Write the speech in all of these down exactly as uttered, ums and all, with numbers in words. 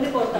importa.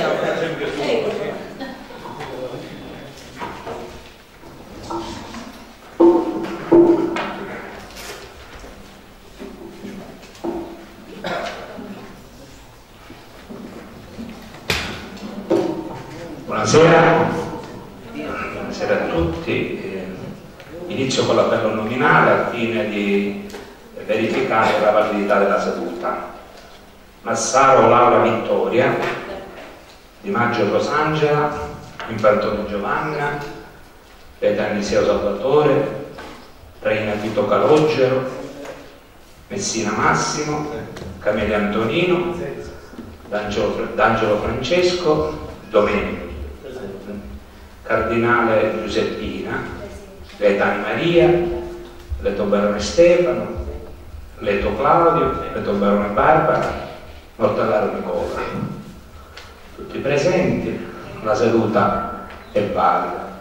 Buonasera, buonasera a tutti. Eh, inizio con l'appello nominale al fine di verificare la validità della seduta. Massaro Laura Vittoria, Di Maggio Rosangela, Infantone Giovanna, Peta Eliseo Salvatore, Reina Tito Calogero, Messina Massimo, Camelia Antonino, D'Angelo Francesco, Domenico, Cardinale Giuseppina, Gaetani Maria, Leto Barone Stefano, Leto Claudio, Leto Barone Barbara, Mortallaro Nicola. Tutti presenti, la seduta è valida.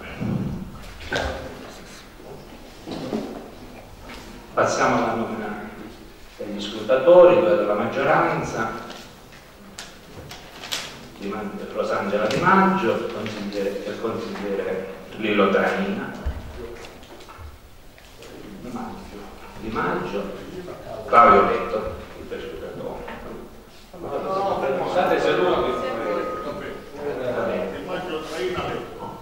Passiamo alla nomina degli scrutatori, due della maggioranza. Rosangela Di Maggio, consigliere, il consigliere Lillo Tranina. Di Maggio, Di Maggio, Claudio Letto, il prescrutatore. No, state seduti. Di Maggio, Tranina, Letto.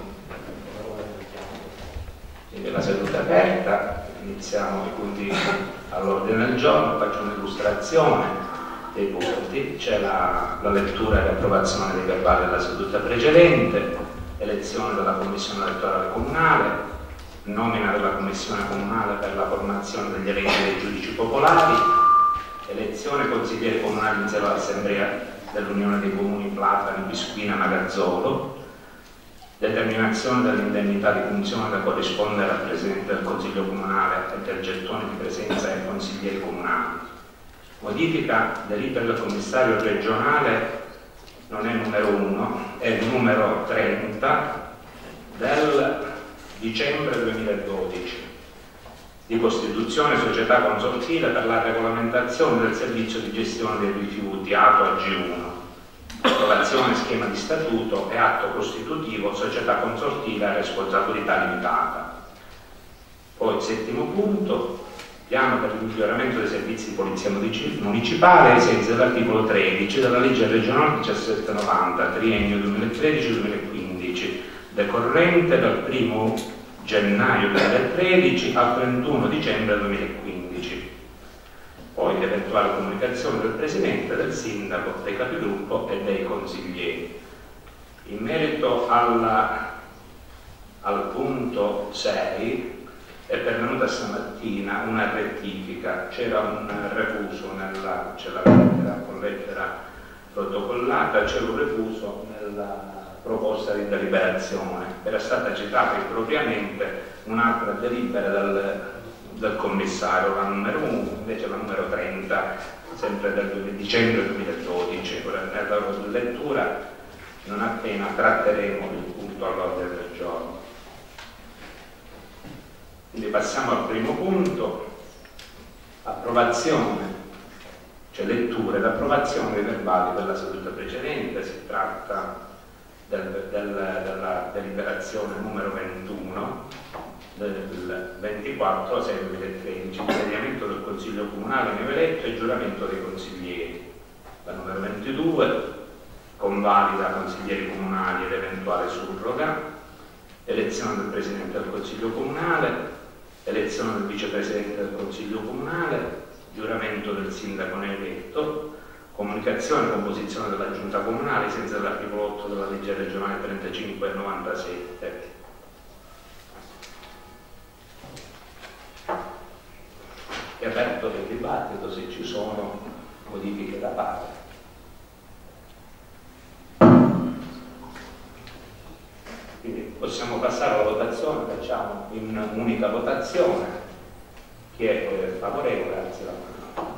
Quindi la seduta è aperta, iniziamo i punti all'ordine del giorno, faccio un'illustrazione dei punti. C'è la, la lettura e l'approvazione dei verbali della seduta precedente, elezione della commissione elettorale comunale, nomina della commissione comunale per la formazione degli elenchi dei giudici popolari, elezione consiglieri comunali in seno all'assemblea dell'Unione dei Comuni Platani, Bisquina, Magazzolo, determinazione dell'indennità di funzione da corrispondere al Presidente del Consiglio Comunale e del gettone di presenza ai consiglieri comunali. Modifica delibera del commissario regionale, non è numero uno, è il numero trenta del dicembre duemiladodici, di costituzione società consortile per la regolamentazione del servizio di gestione dei rifiuti, atto A G uno, approvazione schema di statuto e atto costitutivo società consortile a responsabilità limitata. Poi settimo punto, piano per il miglioramento dei servizi di polizia municipale ai sensi dell'articolo tredici della legge regionale millesettecentonovanta, triennio duemilatredici duemilaquindici, decorrente dal primo gennaio duemilatredici al trentuno dicembre duemilaquindici. Poi l'eventuale comunicazione del Presidente, del Sindaco, dei Capigruppo e dei consiglieri. In merito alla, al punto sei, è pervenuta stamattina una rettifica, c'era un refuso nella, c'è la lettera con lettera protocollata, c'era un refuso nella proposta di deliberazione, era stata citata impropriamente un'altra delibera del, del commissario, la numero uno, invece la numero trenta, sempre del dicembre duemiladodici. Ora nella lettura non appena tratteremo il punto all'ordine del giorno. Quindi passiamo al primo punto, approvazione, cioè lettura ed approvazione dei verbali della seduta precedente. Si tratta del, del, della deliberazione numero ventuno del ventiquattro sei duemilatredici, insediamento del Consiglio Comunale neoeletto e giuramento dei consiglieri. La numero ventidue, convalida consiglieri comunali ed eventuale surroga, elezione del Presidente del Consiglio Comunale, elezione del Vicepresidente del Consiglio Comunale, giuramento del Sindaco neoeletto, comunicazione e composizione della Giunta Comunale senza l'articolo otto della legge regionale trentacinque novantasette. È aperto il dibattito se ci sono modifiche da fare. Quindi possiamo passare alla votazione, facciamo in un'unica votazione. Chi è favorevole? Alzi la mano.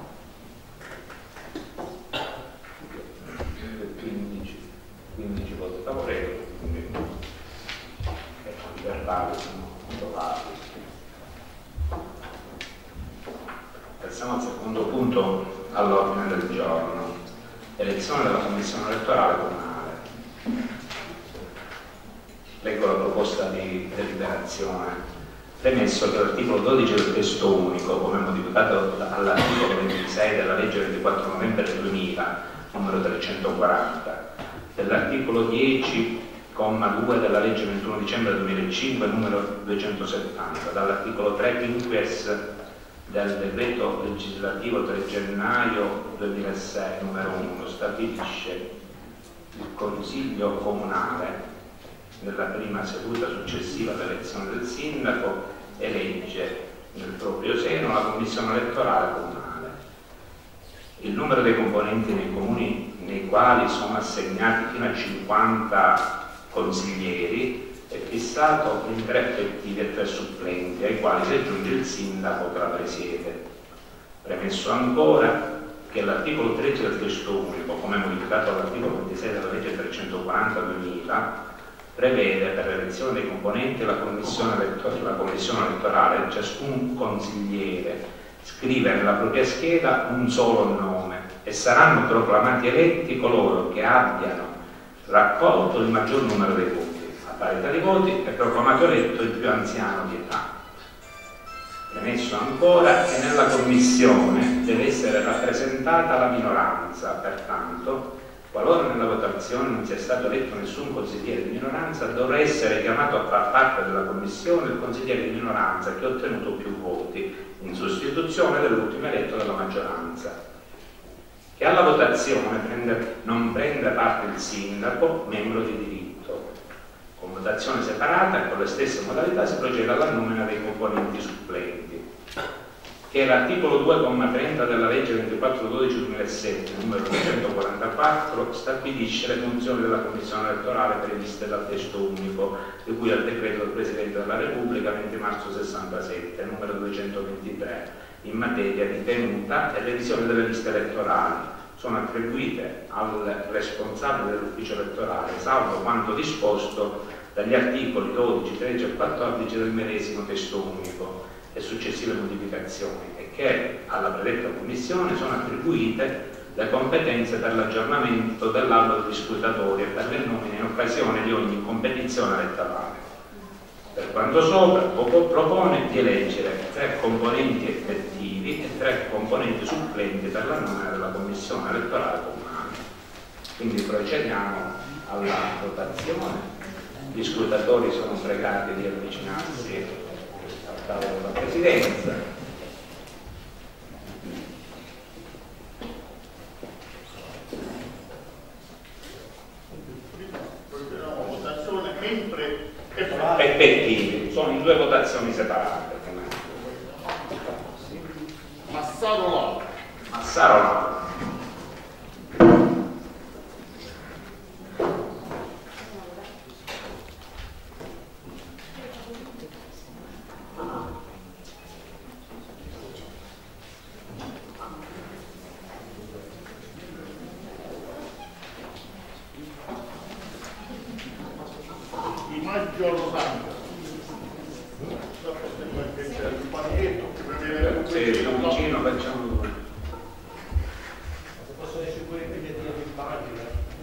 quindici, quindici voti favorevoli, quindi i verbali sono approvati. Passiamo al secondo punto all'ordine del giorno. Elezione della Commissione elettorale comunale. Leggo la proposta di deliberazione. Premesso che l'articolo dodici del testo unico, come modificato all'articolo ventisei della legge ventiquattro novembre duemila, numero trecentoquaranta, dell'articolo dieci, comma due della legge ventuno dicembre duemilacinque, numero duecentosettanta, dall'articolo tre quinquies del decreto legislativo tre gennaio duemilasei, numero uno, stabilisce il Consiglio Comunale nella prima seduta successiva all'elezione del sindaco elegge nel proprio seno la commissione elettorale comunale. Il numero dei componenti nei comuni nei quali sono assegnati fino a cinquanta consiglieri è fissato in tre effettivi e tre supplenti, ai quali si aggiunge il sindaco che la presiede. Premesso ancora che l'articolo tredici del testo unico, come modificato all'articolo ventisei della legge trecentoquaranta duemila, prevede per l'elezione dei componenti la commissione, elettor- la commissione elettorale ciascun consigliere scrive nella propria scheda un solo nome e saranno proclamati eletti coloro che abbiano raccolto il maggior numero dei voti. A parità di voti è proclamato eletto il più anziano di età. Premesso ancora che nella commissione deve essere rappresentata la minoranza, pertanto qualora nella votazione non sia stato eletto nessun consigliere di minoranza, dovrà essere chiamato a far parte della commissione il consigliere di minoranza che ha ottenuto più voti, in sostituzione dell'ultimo eletto della maggioranza. Che alla votazione prende, non prende parte il sindaco, membro di diritto. Con votazione separata e con le stesse modalità si procede alla nomina dei componenti supplenti. Che l'articolo due comma trenta della legge ventiquattro dodici duemilasette, numero duecentoquarantaquattro, stabilisce le funzioni della commissione elettorale previste dal testo unico, di cui al decreto del Presidente della Repubblica venti marzo sessantasette, numero duecentoventitré, in materia di tenuta e revisione delle liste elettorali. Sono attribuite al responsabile dell'ufficio elettorale, salvo quanto disposto dagli articoli dodici, tredici e quattordici del medesimo testo unico e successive modificazioni, e che alla predetta commissione sono attribuite le competenze per l'aggiornamento dell'albo degli scrutatori e per le nomine in occasione di ogni competizione elettorale. Per quanto sopra, propone di eleggere tre componenti effettivi e tre componenti supplenti per la nomina della commissione elettorale comunale. Quindi procediamo alla votazione. Gli scrutatori sono pregati di avvicinarsi al tavolo della Presidenza. Votazione mentre effettivi, sono in due votazioni separate. Massaro Laura. Massaro Laura. Di Maggio Rosando. Il paninetto che prevede Sì, sono vicino, facciamo due. Possono essere pure impegnative in pagina.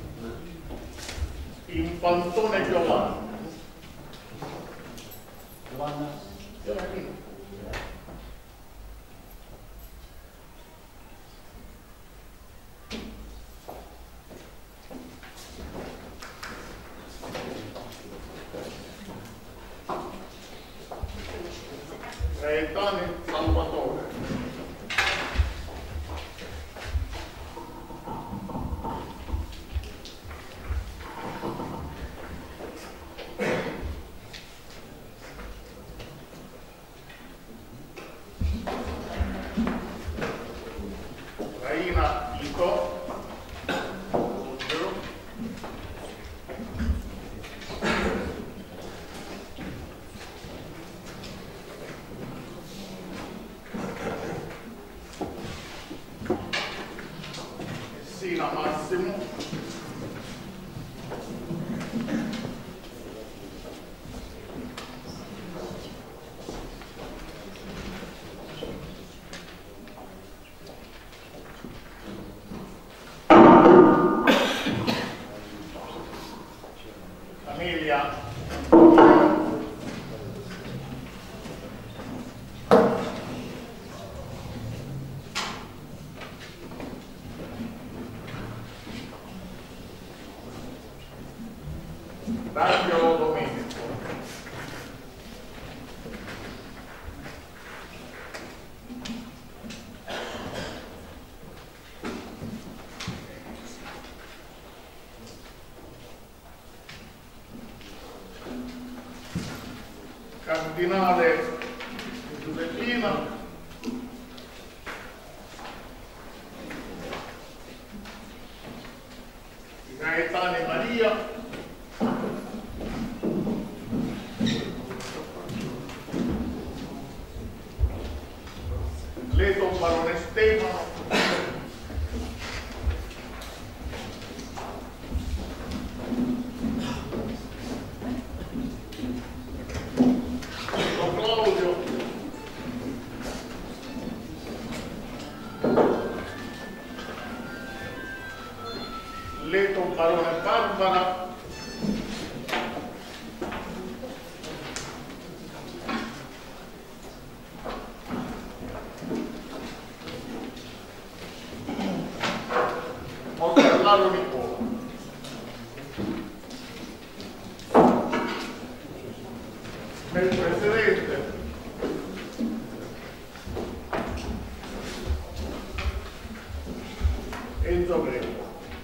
Infantone Giovanni. Giovanna? Gaetano Salvatore. Raina Ito. Daglio Domenico, Cardinale Giuseppina, Gaetani Maria, Leto Barone Stefano, Leto Claudio, Leto Barone Barbara, Mortellaro Nicola, il Presidente, Enzo Greco.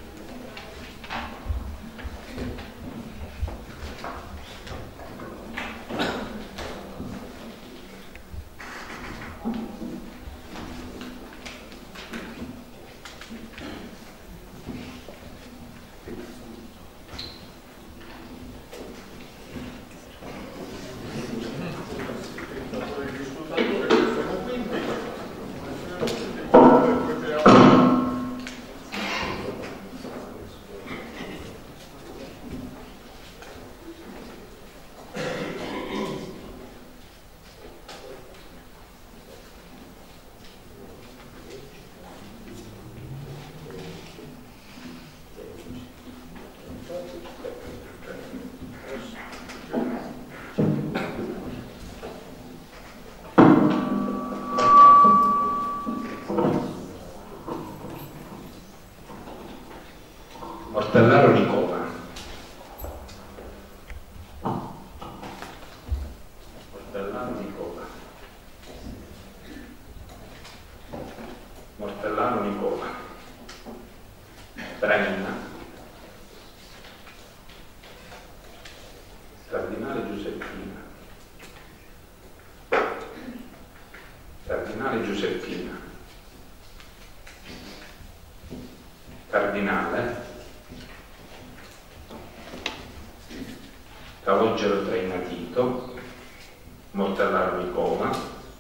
Mortellaro Nicola, Mortellaro Nicola, Mortellaro Nicola, Braina, Cardinale Giuseppina, Cardinale Giuseppina, Cardinale Calogero Traina Tito, Mortellaro Nicola,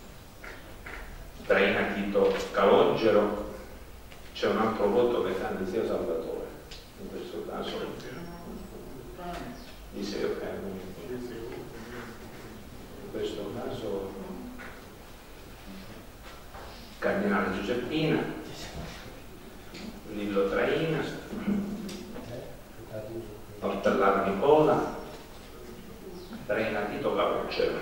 Traina Tito Calogero. C'è un altro voto che cambia sia Salvatore, in questo caso Diseo, eh, in questo caso Cardinale Giuseppina, Lillo Traina, Mortellaro Nicola, Traina Tito Calogero.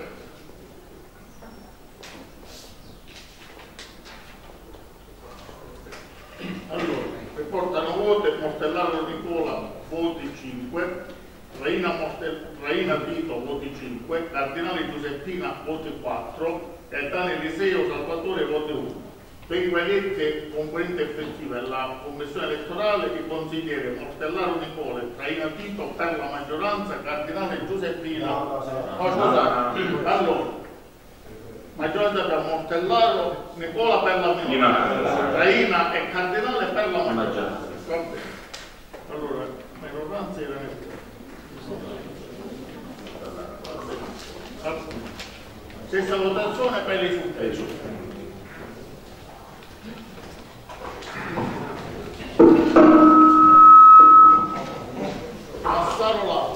Allora, riportano voti Mortellaro Nicola voti cinque, Traina, Mortel, Traina Tito voti cinque, Cardinale Giuseppina voti quattro, Gaetano Eliseo Salvatore voti uno. Per i vagliette componenti effettive della commissione elettorale, i consiglieri Mortellaro Nicola e Traina Tito per la maggioranza, Cardinale Giuseppina. No, no, no. Oh, scusate, allora, maggioranza per Mortellaro Nicola per la minoranza, Traina e Cardinale per la maggioranza. Va bene. Allora, minoranza era nel stessa votazione per i supplenti. Massaro Lauro.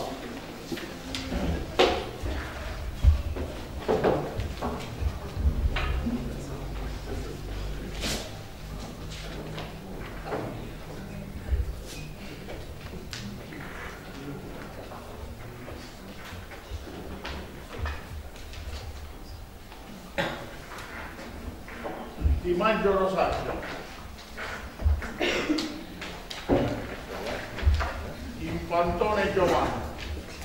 Di Maggio Rosario, Infantone Giovanni,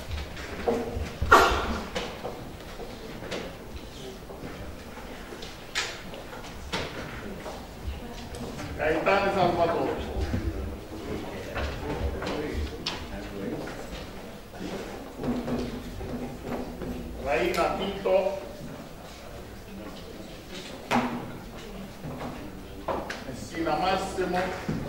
Gaetani Salvatore, Raina Tito, Messina Massimo,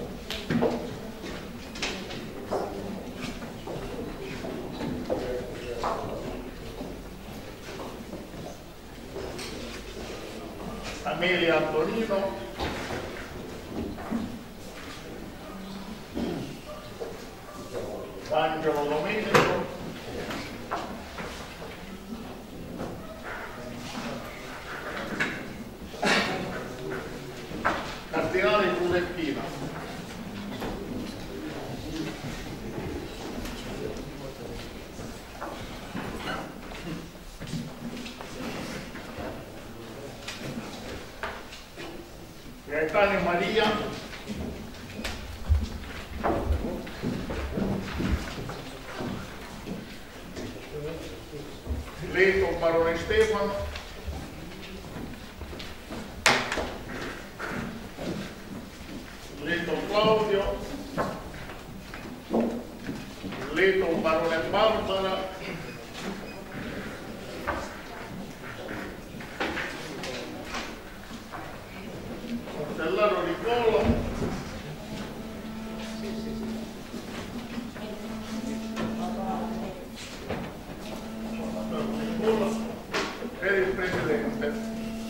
Amelia Antonino, Angelo Domenico, Cardinale Giuseppina, Gaetano Maria, Leto Barone Stefano, Leto Claudio, Leto Barone Barbara, Portellaro Nicola, per il Presidente.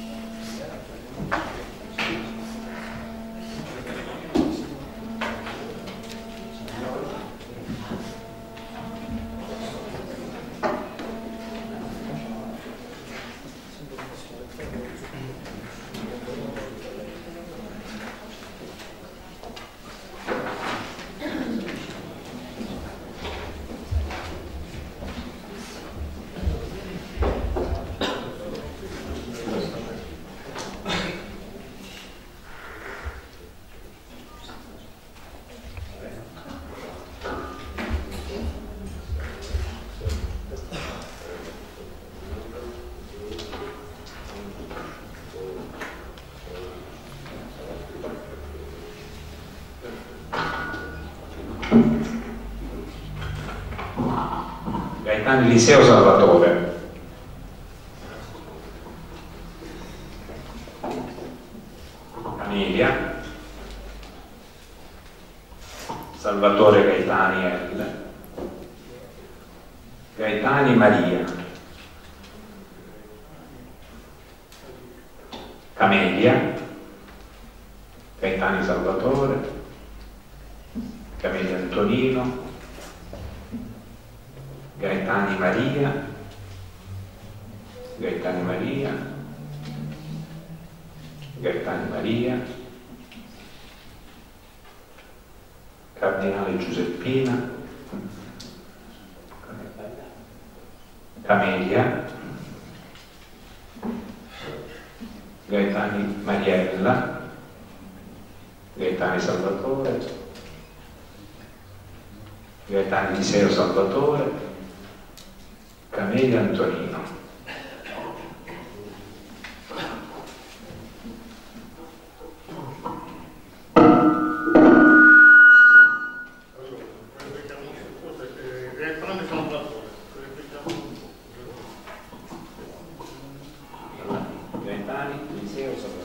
Gaetano Eliseo Salvatore, Amelia, Salvatore Gaetani L, Gaetani Maria, Camelia, Gaetani Salvatore, Camelia Antonino, Gaetani Maria, Gaetani Maria, Gaetani Maria, Cardinale Giuseppina, Camelia, Gaetani Mariella, Gaetani Salvatore, Gaetani Eliseo Salvatore, Camelia Antonino. Gaetani Eliseo Salvatore.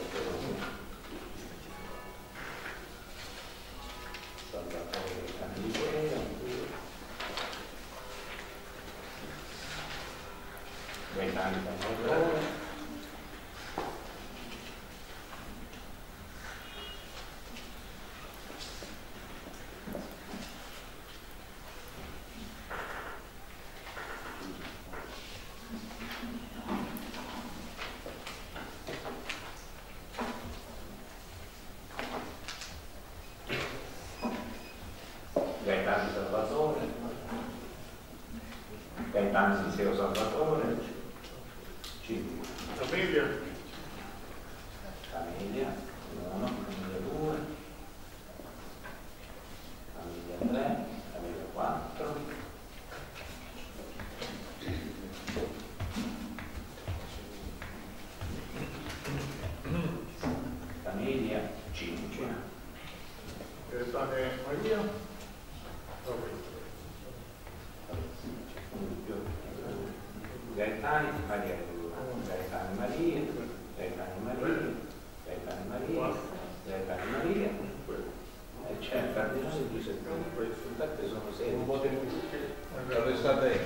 Gaetani Salvatore, Gaetani Salvatore, Gaetani Eliseo Salvatore, Camelia, Camelia uno, Camelia due, Camelia tre, Camelia quattro, Gaetani Maria Gaetani Maria Gaetani Maria Gaetani Maria Gaetani Maria e c'è il cardinale Giuseppe. Infatti sono sei. Un po' di Restate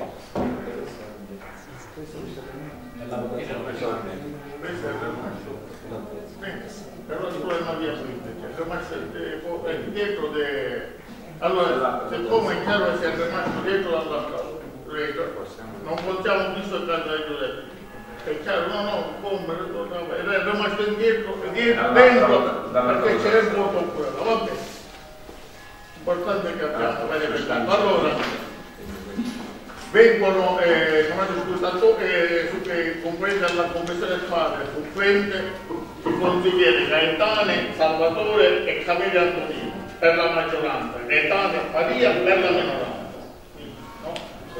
però il problema via è dietro de... allora siccome è chiaro che si è rimasto dietro dalla non possiamo distoccare dai Giuseppe, è chiaro, no no come è rimasto indietro dietro dentro perché c'è il voto quello, va bene, l'importante è che abbiamo verificato. Allora vengono eh, eh, su, comprende la commissione squadra supplente i consiglieri Gaetane, Salvatore e Camelia Antonino per la maggioranza, Gaetane Maria per la minoranza. No?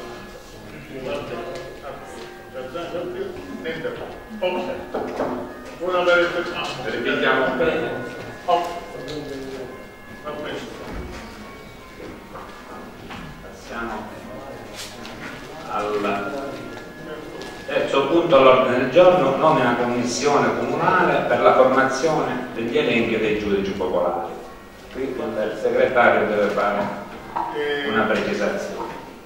Ok. Una verifica. Ripetiamo bene. Ok. Va bene. Passiamo al terzo punto all'ordine del giorno, nomina commissione comunale per la formazione degli elenchi dei giudici popolari. Qui il segretario deve fare una precisazione.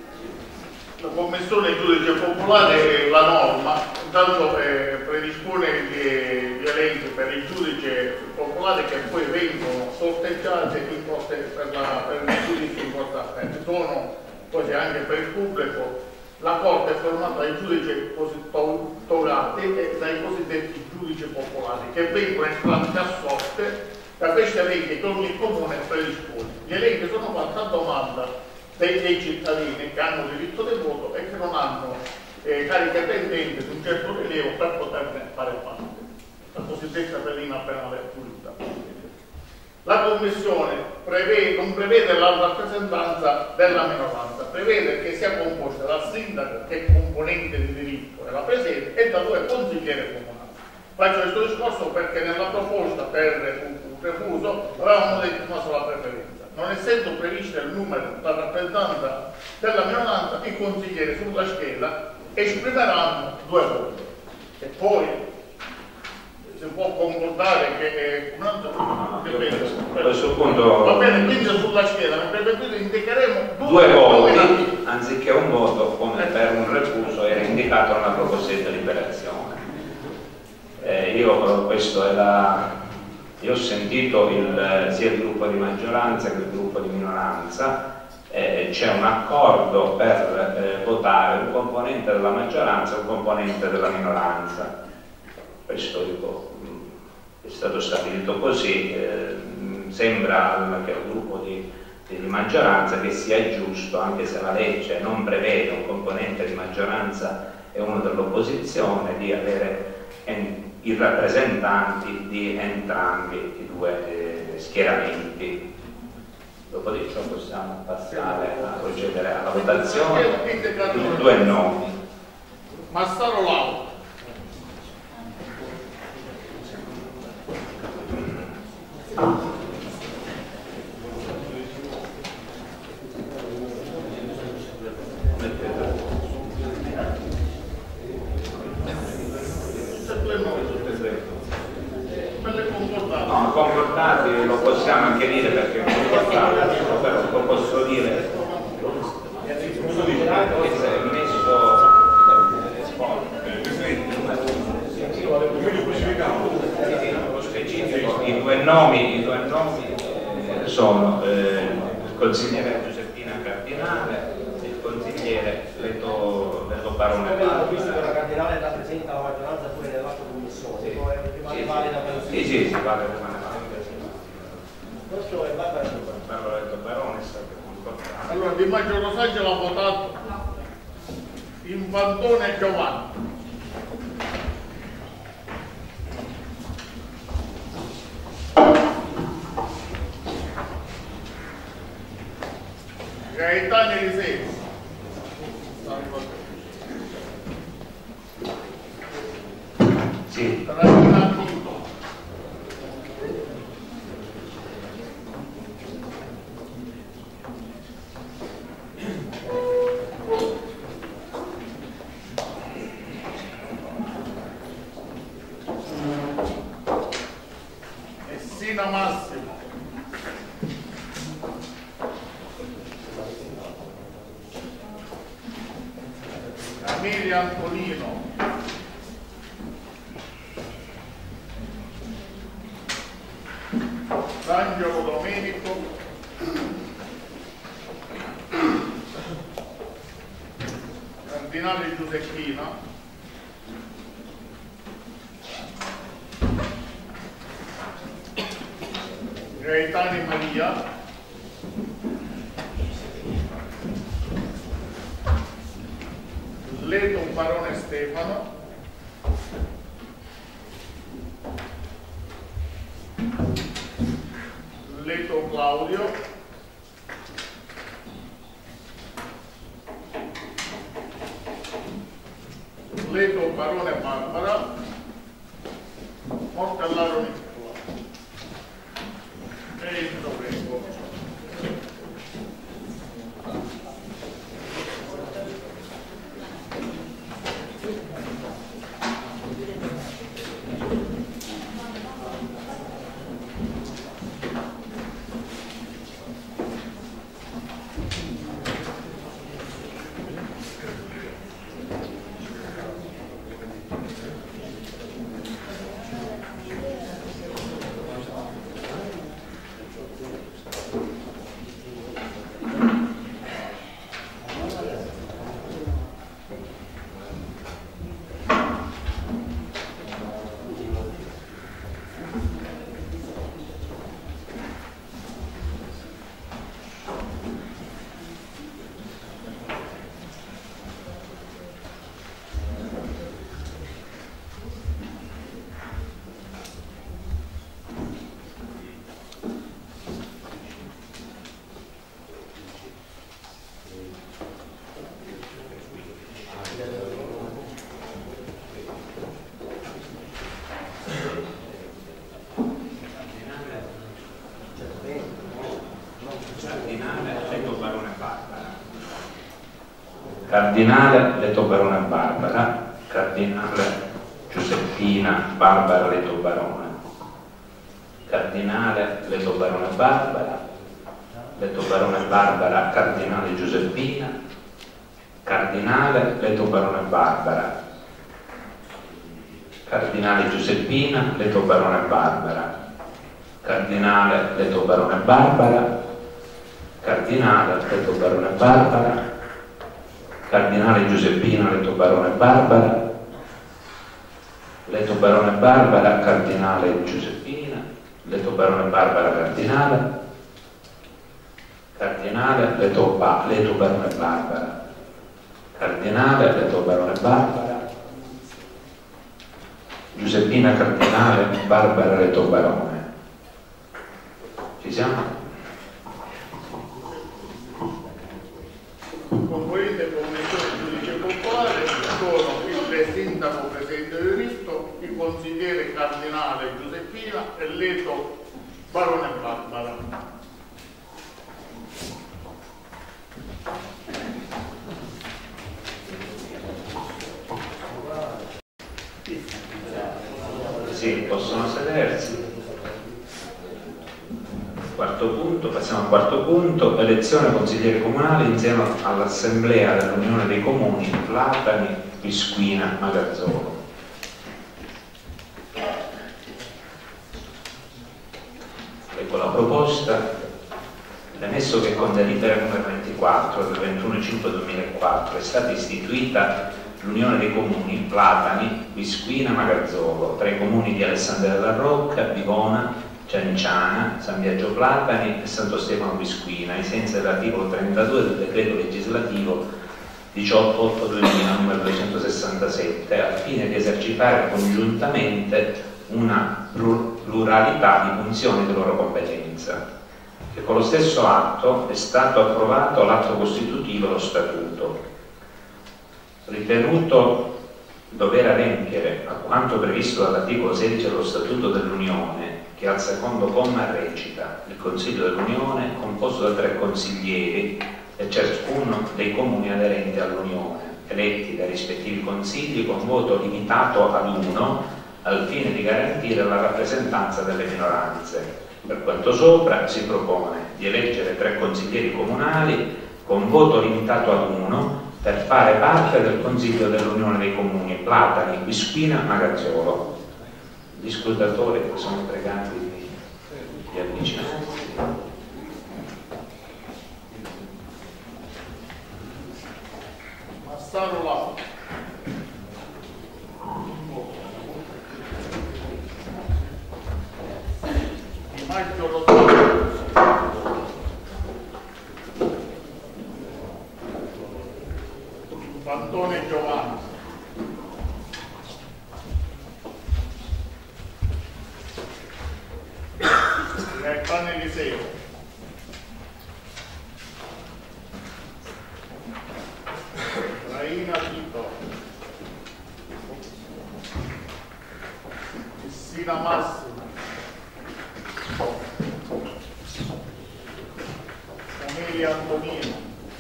La commissione giudice popolare è la norma, intanto eh, predispone gli, gli elenchi per il giudice popolare che poi vengono sorteggiati in corte, per, la, per il giudice in corte appello. Sono così anche per il pubblico. La Corte è formata dai giudici togati e dai cosiddetti giudici popolari che vengono entrambi a sorte da questi elenchi che ogni comune predispone. Gli elenchi sono fatti a domanda dei, dei cittadini che hanno diritto del voto e che non hanno eh, cariche pendenti di un certo rilievo per poterne fare parte, la cosiddetta velina penale pulita. La Commissione prevede, non prevede la rappresentanza della minoranza, prevede che sia composta dal sindaco che è componente di diritto e la presidente e da due consiglieri comunali. Faccio questo discorso perché nella proposta per un refuso avevamo detto una sola preferenza. Non essendo previsto il numero della rappresentanza della minoranza, i consiglieri sulla scheda esprimeranno due voti. E poi si può concordare che un altro dipende. A questo punto Va bene, quindi sulla scheda mi permettete indicheremo due, due voti nominativi anziché un voto come per un refuso era indicato nella proposta di deliberazione. Eh, io questo è la io ho sentito il, sia il gruppo di maggioranza che il gruppo di minoranza, eh, c'è un accordo per eh, votare un componente della maggioranza e un componente della minoranza. Questo dico, è stato stabilito così, eh, sembra al, che al gruppo di, di maggioranza che sia giusto, anche se la legge non prevede un componente di maggioranza e uno dell'opposizione, di avere en, i rappresentanti di entrambi i due eh, schieramenti. Dopodiché possiamo passare a procedere alla votazione di due nomi. Massaro Lauro. No, concordati lo possiamo anche dire perché è concordati, però lo posso dire che si è messo specifico. I due nomi, i due nomi eh, sono eh, il consigliere Giuseppina Cardinale e il consigliere Leto, Leto Barone. Ho visto che la Cardinale rappresenta la maggioranza pure nell'altra commissione, sì, poi rimane sì, valida per sì, sì, sì, vale, rimane valida. Questo è Barbara Leto Barone è stato concordato. Allora, Di Maggio Rosangelo ha votato Infantone Giovanni. Gaetano Elisei. Sì. Miri Antonino, D'Angelo Domenico, Cardinale Giuseppina, Gaetani Maria, Leto Barone Stefano, Leto Claudio, Leto Barone Barbara, Mortellaro Nicola. E il prego. Cardinale Leto Barone Barbara, Cardinale Giuseppina Barbara Leto Barone, Cardinale Leto Barone Barbara, Leto Barone Barbara, Cardinale Giuseppina, Cardinale Leto Barone Barbara, Cardinale Giuseppina Leto Barone Barbara, Cardinale Leto Barone Barbara, Cardinale Leto Barone Barbara, Cardinale Giuseppina Leto Barone Barbara, Leto Barone Barbara, Cardinale Giuseppina, Leto Barone Barbara, Cardinale, Cardinale Leto, ba, Leto Barone Barbara, Cardinale Leto Barone Barbara, Giuseppina Cardinale Barbara Leto Barone. Ci siamo? Componente Commissione Giudice Popolare sono il Sindaco Presidente del Rito, il Consigliere Cardinale Giuseppina e Leto Barone Barbara. Sì, possono sedersi. Quarto punto, passiamo al quarto punto, elezione consigliere comunale insieme all'assemblea dell'Unione dei Comuni Platani, Visquina, Magazzolo. Ecco la proposta. Premesso che con delibera numero ventiquattro del ventuno maggio duemilaquattro è stata istituita l'Unione dei Comuni Platani, Visquina, Magazzolo tra i comuni di Alessandria della Rocca, Vivona, Cianciana, San Biagio Platani e Santo Stefano Visquina, ai sensi dell'articolo trentadue del decreto legislativo diciotto duemila numero duecentosessantasette, al fine di esercitare congiuntamente una pluralità di funzioni di loro competenza. E con lo stesso atto è stato approvato l'atto costitutivo e lo statuto. Ritenuto dover adempiere a quanto previsto dall'articolo sedici dello Statuto dell'Unione, che al secondo comma recita: il Consiglio dell'Unione è composto da tre consiglieri e ciascuno dei comuni aderenti all'Unione, eletti dai rispettivi consigli con voto limitato ad uno, al fine di garantire la rappresentanza delle minoranze. Per quanto sopra si propone di eleggere tre consiglieri comunali con voto limitato ad uno, per fare parte del Consiglio dell'Unione dei Comuni Platani, Bisquina, Magazzuolo. Gli scrutatori sono pregati di, di avvicinarsi. Massaro Lauro. Di Maggio Rosario. Fantone Giovanni. Gaetano Eliseo. Raina Tito. Messina Massimo. Camelia Antonino.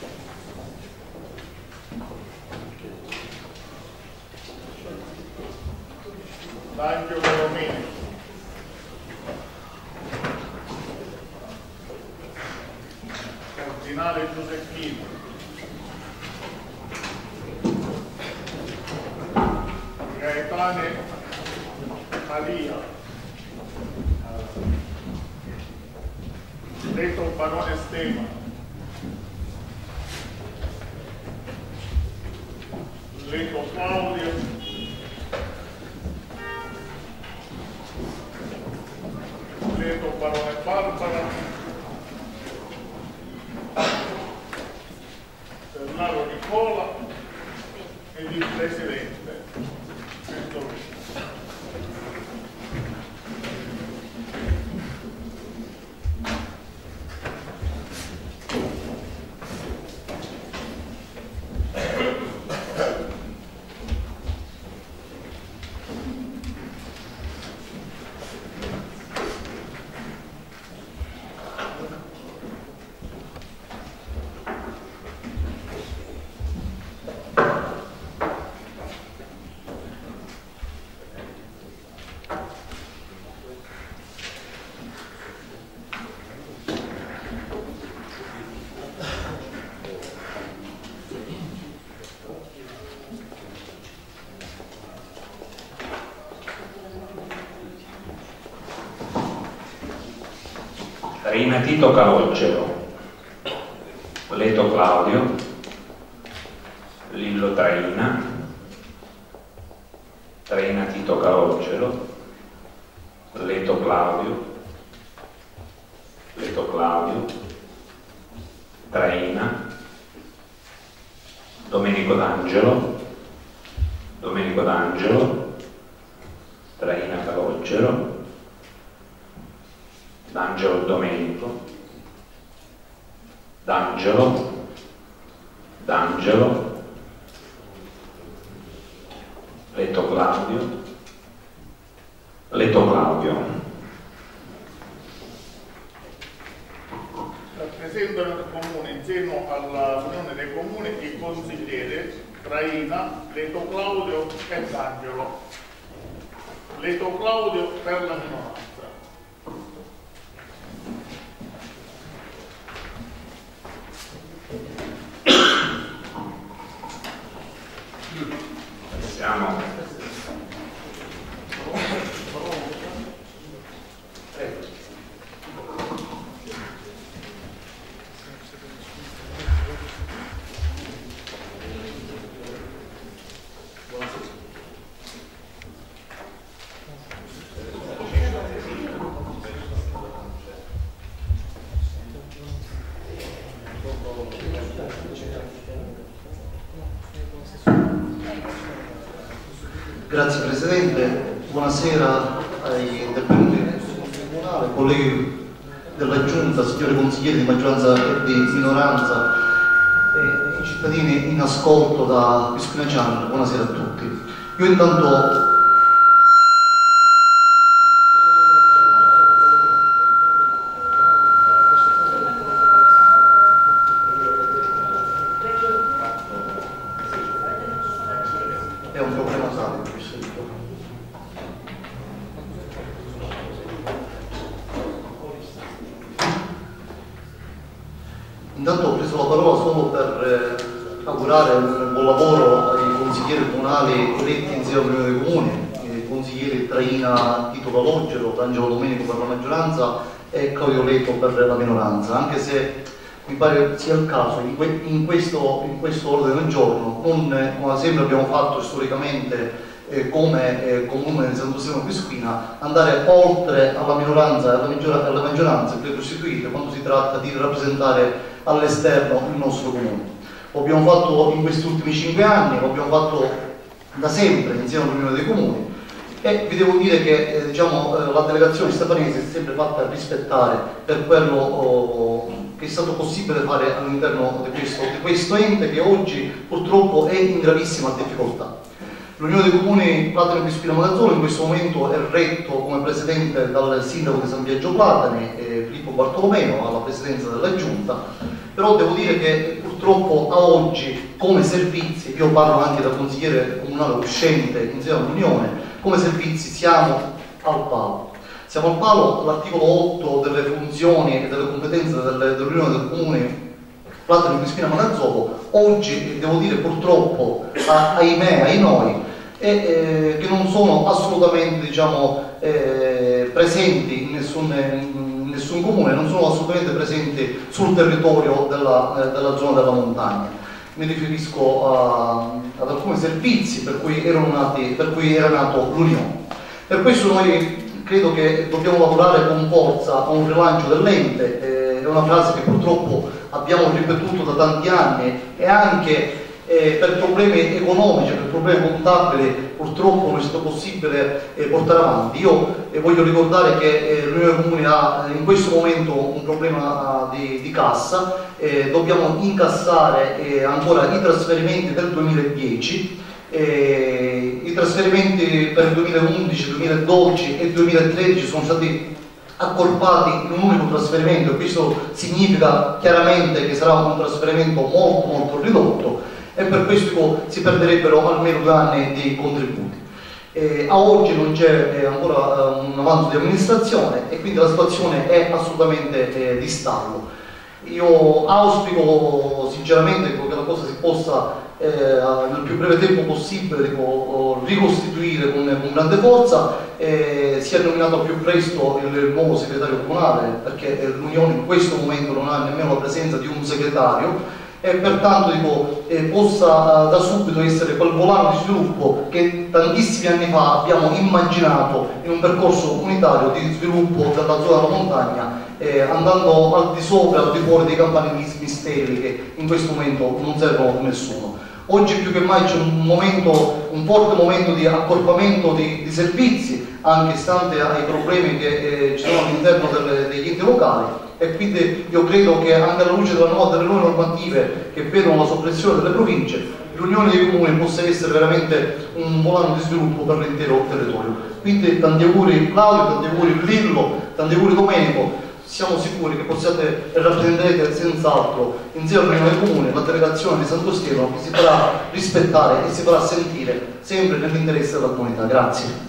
D'Angelo Romero. Cardinale Giuseppino. Gaetane Maria. Detto Barone Stefano. Leto Claudio. Leto Barone Barbara. Bernardo Nicola ed il Presidente. Reina Tito Calogero, Leto Claudio, Lillo Traina, Traina Tito Calogero, Leto Claudio, Leto Claudio, Traina, Domenico D'Angelo, Domenico D'Angelo, Traina Calogero, D'Angelo Domenico, D'Angelo, D'Angelo, Leto Claudio, Leto Claudio. Rappresentano il comune in seno all'Unione dei Comuni il consigliere Traina, Leto Claudio e D'Angelo. Leto Claudio per la minoranza. Passiamo. Grazie Presidente, buonasera ai intervenuti del Comunale, colleghi della Giunta, signori consiglieri di maggioranza e di minoranza e i cittadini in ascolto da Bisquina Ciano, buonasera a tutti. Io intanto è un problema serio questo. Intanto ho preso la parola solo per eh, augurare un buon lavoro ai consiglieri comunali eletti insieme all'Unione dei Comuni, i consiglieri Traina Tito Calogero, D'Angelo Domenico per la maggioranza e Claudio Leto per la minoranza, anche se mi pare sia il caso in, que in, questo, in questo ordine del giorno, non come sempre abbiamo fatto storicamente eh, come eh, comune di Santo Stefano Quisquina, andare oltre alla minoranza e alla, maggior alla maggioranza che costituite quando si tratta di rappresentare all'esterno il nostro comune. Lo abbiamo fatto in questi ultimi cinque anni, lo abbiamo fatto da sempre insieme all'Unione dei Comuni e vi devo dire che eh, diciamo, eh, la delegazione stefanese si è sempre fatta rispettare per quello oh, che è stato possibile fare all'interno di questo, di questo ente che oggi purtroppo è in gravissima difficoltà. L'Unione dei Comuni Platane Quisquina Madazzolo in questo momento è retto come presidente dal sindaco di San Biagio Platane, eh, Filippo Bartolomeo, alla presidenza della giunta, però devo dire che purtroppo a oggi come servizi, io parlo anche da consigliere comunale uscente insieme all'Unione, come servizi siamo al palo. Siamo al palo, l'articolo otto delle funzioni e delle competenze dell'Unione del Comune Platane Quisquina Madazzolo oggi devo dire purtroppo ahimè ai noi e, eh, che non sono assolutamente diciamo, eh, presenti in nessun, in nessun comune, non sono assolutamente presenti sul territorio della, eh, della zona della montagna. Mi riferisco a, ad alcuni servizi per cui, erano nati, per cui era nato l'Unione. Per questo noi credo che dobbiamo lavorare con forza a un rilancio dell'ente, eh, è una frase che purtroppo abbiamo ripetuto da tanti anni e anche eh, per problemi economici, per problemi contabili purtroppo non è stato possibile eh, portare avanti. Io eh, voglio ricordare che eh, l'Unione dei Comuni ha in questo momento un problema uh, di, di cassa, eh, dobbiamo incassare eh, ancora i trasferimenti del duemiladieci, eh, i trasferimenti per il duemilaundici, duemiladodici e duemilatredici sono stati accorpati in un unico trasferimento e questo significa chiaramente che sarà un trasferimento molto molto ridotto e per questo si perderebbero almeno due anni di contributi. Eh, a oggi non c'è eh, ancora eh, un avanzo di amministrazione e quindi la situazione è assolutamente eh, di stallo. Io auspico sinceramente che la cosa si possa eh, nel più breve tempo possibile dico, ricostituire con, con grande forza, eh, si è nominato al più presto il, il nuovo segretario comunale perché eh, l'Unione in questo momento non ha nemmeno la presenza di un segretario e pertanto dico, eh, possa eh, da subito essere quel volano di sviluppo che tantissimi anni fa abbiamo immaginato in un percorso unitario di sviluppo della zona della montagna, eh, andando al di sopra e al di fuori dei campanili steli che in questo momento non servono a nessuno. Oggi più che mai c'è un, momento, un forte momento di accorpamento di, di servizi, anche stante ai problemi che eh, ci sono all'interno degli enti locali e quindi io credo che anche alla luce della nuova, delle nuove normative che vedono la soppressione delle province, l'Unione dei Comuni possa essere veramente un volano di sviluppo per l'intero territorio. Quindi tanti auguri Claudio, tanti auguri Lillo, tanti auguri Domenico. Siamo sicuri che possiate e rappresenterete senz'altro insieme all'Unione dei Comuni la delegazione di Santo Stefano che si farà rispettare e si farà sentire sempre nell'interesse della comunità. Grazie.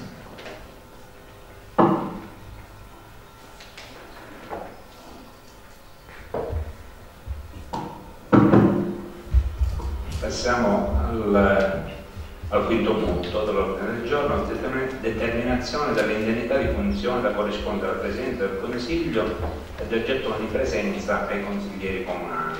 Passiamo al, al quinto punto dell'ordine del giorno, determinazione delle indennità di funzione da corrispondere al Presidente del Consiglio ed oggetto di presenza ai consiglieri comunali.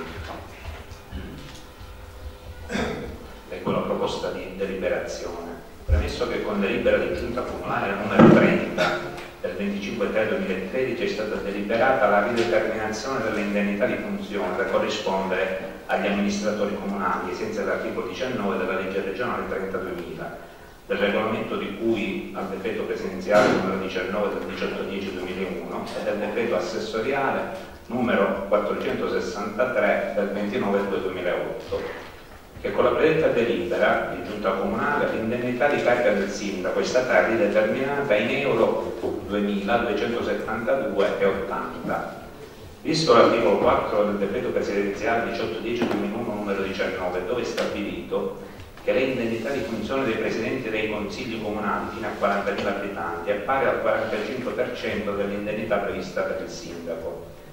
Ecco la proposta di deliberazione. Premesso che con delibera di Giunta Comunale numero trenta del venticinque tre duemilatredici è stata deliberata la rideterminazione delle indennità di funzione da corrispondere agli amministratori comunali ai sensi dell'articolo diciannove della legge regionale trentaduemila, del regolamento di cui al decreto presidenziale numero diciannove del diciotto dieci duemilauno e del decreto assessoriale numero quattrocentosessantatré del ventinove due duemilaotto, che con la predetta delibera di giunta comunale l'indennità di carica del sindaco è stata rideterminata in euro duemiladuecentosettantadue e ottanta. Visto l'articolo quattro del decreto presidenziale diciotto dieci duemilauno numero diciannove, dove è stabilito che le indennità di funzione dei presidenti dei consigli comunali fino a quarantamila abitanti è pari al quarantacinque per cento dell'indennità prevista per il sindaco.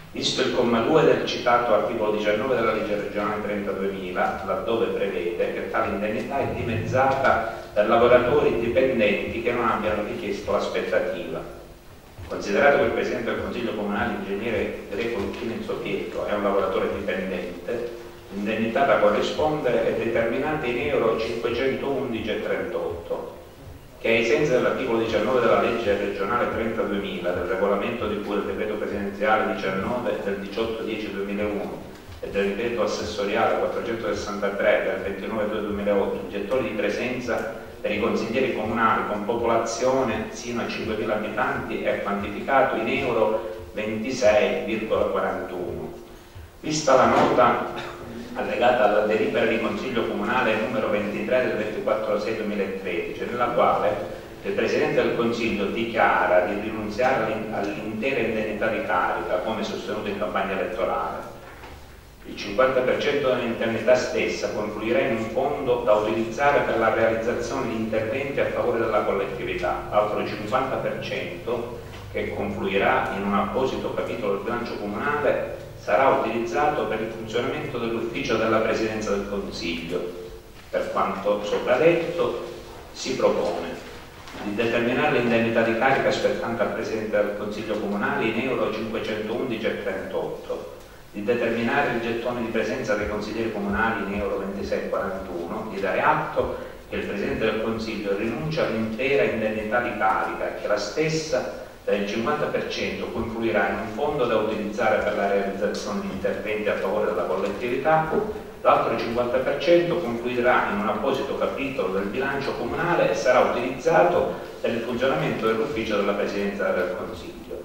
Visto il comma due del citato articolo diciannove della legge regionale trentaduemila, laddove prevede che tale indennità è dimezzata per lavoratori dipendenti che non abbiano richiesto l'aspettativa. Considerato che il Presidente del Consiglio Comunale, ingegnere Greco Lucchino Pietro, è un lavoratore dipendente, l'indennità da corrispondere è determinata in euro cinquecentoundici virgola trentotto, che ai sensi dell'articolo diciannove della legge regionale trentaduemila, del regolamento di cui il decreto presidenziale diciannove del diciotto dieci duemilauno e del decreto assessoriale quattrocentosessantatré del ventinove due duemilaotto, i gettori di presenza per i consiglieri comunali con popolazione sino a cinquemila abitanti è quantificato in euro ventisei virgola quarantuno. Vista la nota allegata alla delibera di Consiglio Comunale numero ventitré del ventiquattro sei duemilatredici, nella quale il Presidente del Consiglio dichiara di rinunziare all'intera indennità di carica come sostenuto in campagna elettorale. Il cinquanta per cento dell'indennità stessa confluirà in un fondo da utilizzare per la realizzazione di interventi a favore della collettività, altro cinquanta per cento che confluirà in un apposito capitolo del bilancio comunale sarà utilizzato per il funzionamento dell'ufficio della Presidenza del Consiglio. Per quanto sopra detto, si propone di determinare l'indennità di carica spettante al Presidente del Consiglio Comunale in euro cinquecentoundici virgola trentotto, di determinare il gettone di presenza dei consiglieri comunali in euro ventisei virgola quarantuno, di dare atto che il Presidente del Consiglio rinuncia all'intera indennità di carica e che la stessa del cinquanta per cento confluirà in un fondo da utilizzare per la realizzazione di interventi a favore della collettività, l'altro cinquanta per cento confluirà in un apposito capitolo del bilancio comunale e sarà utilizzato per il funzionamento dell'ufficio della Presidenza del Consiglio.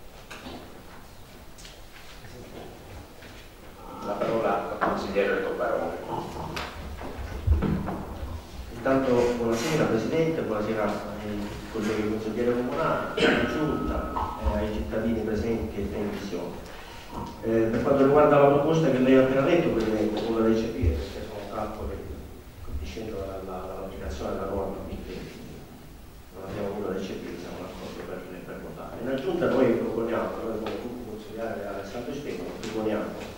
La parola al consigliere Tobarone. Intanto buonasera Presidente, buonasera ai colleghi consiglieri comunali, alla Giunta e ai cittadini presenti e televisione. Eh, per quanto riguarda la proposta che lei ha appena detto, Presidente, nulla da recepire, perché sono calcoli che discendono dall'applicazione della norma, quindi non abbiamo nulla da recepire, siamo d'accordo per, per votare. In aggiunta noi proponiamo, noi come gruppo consigliare Alessandro Stefano, proponiamo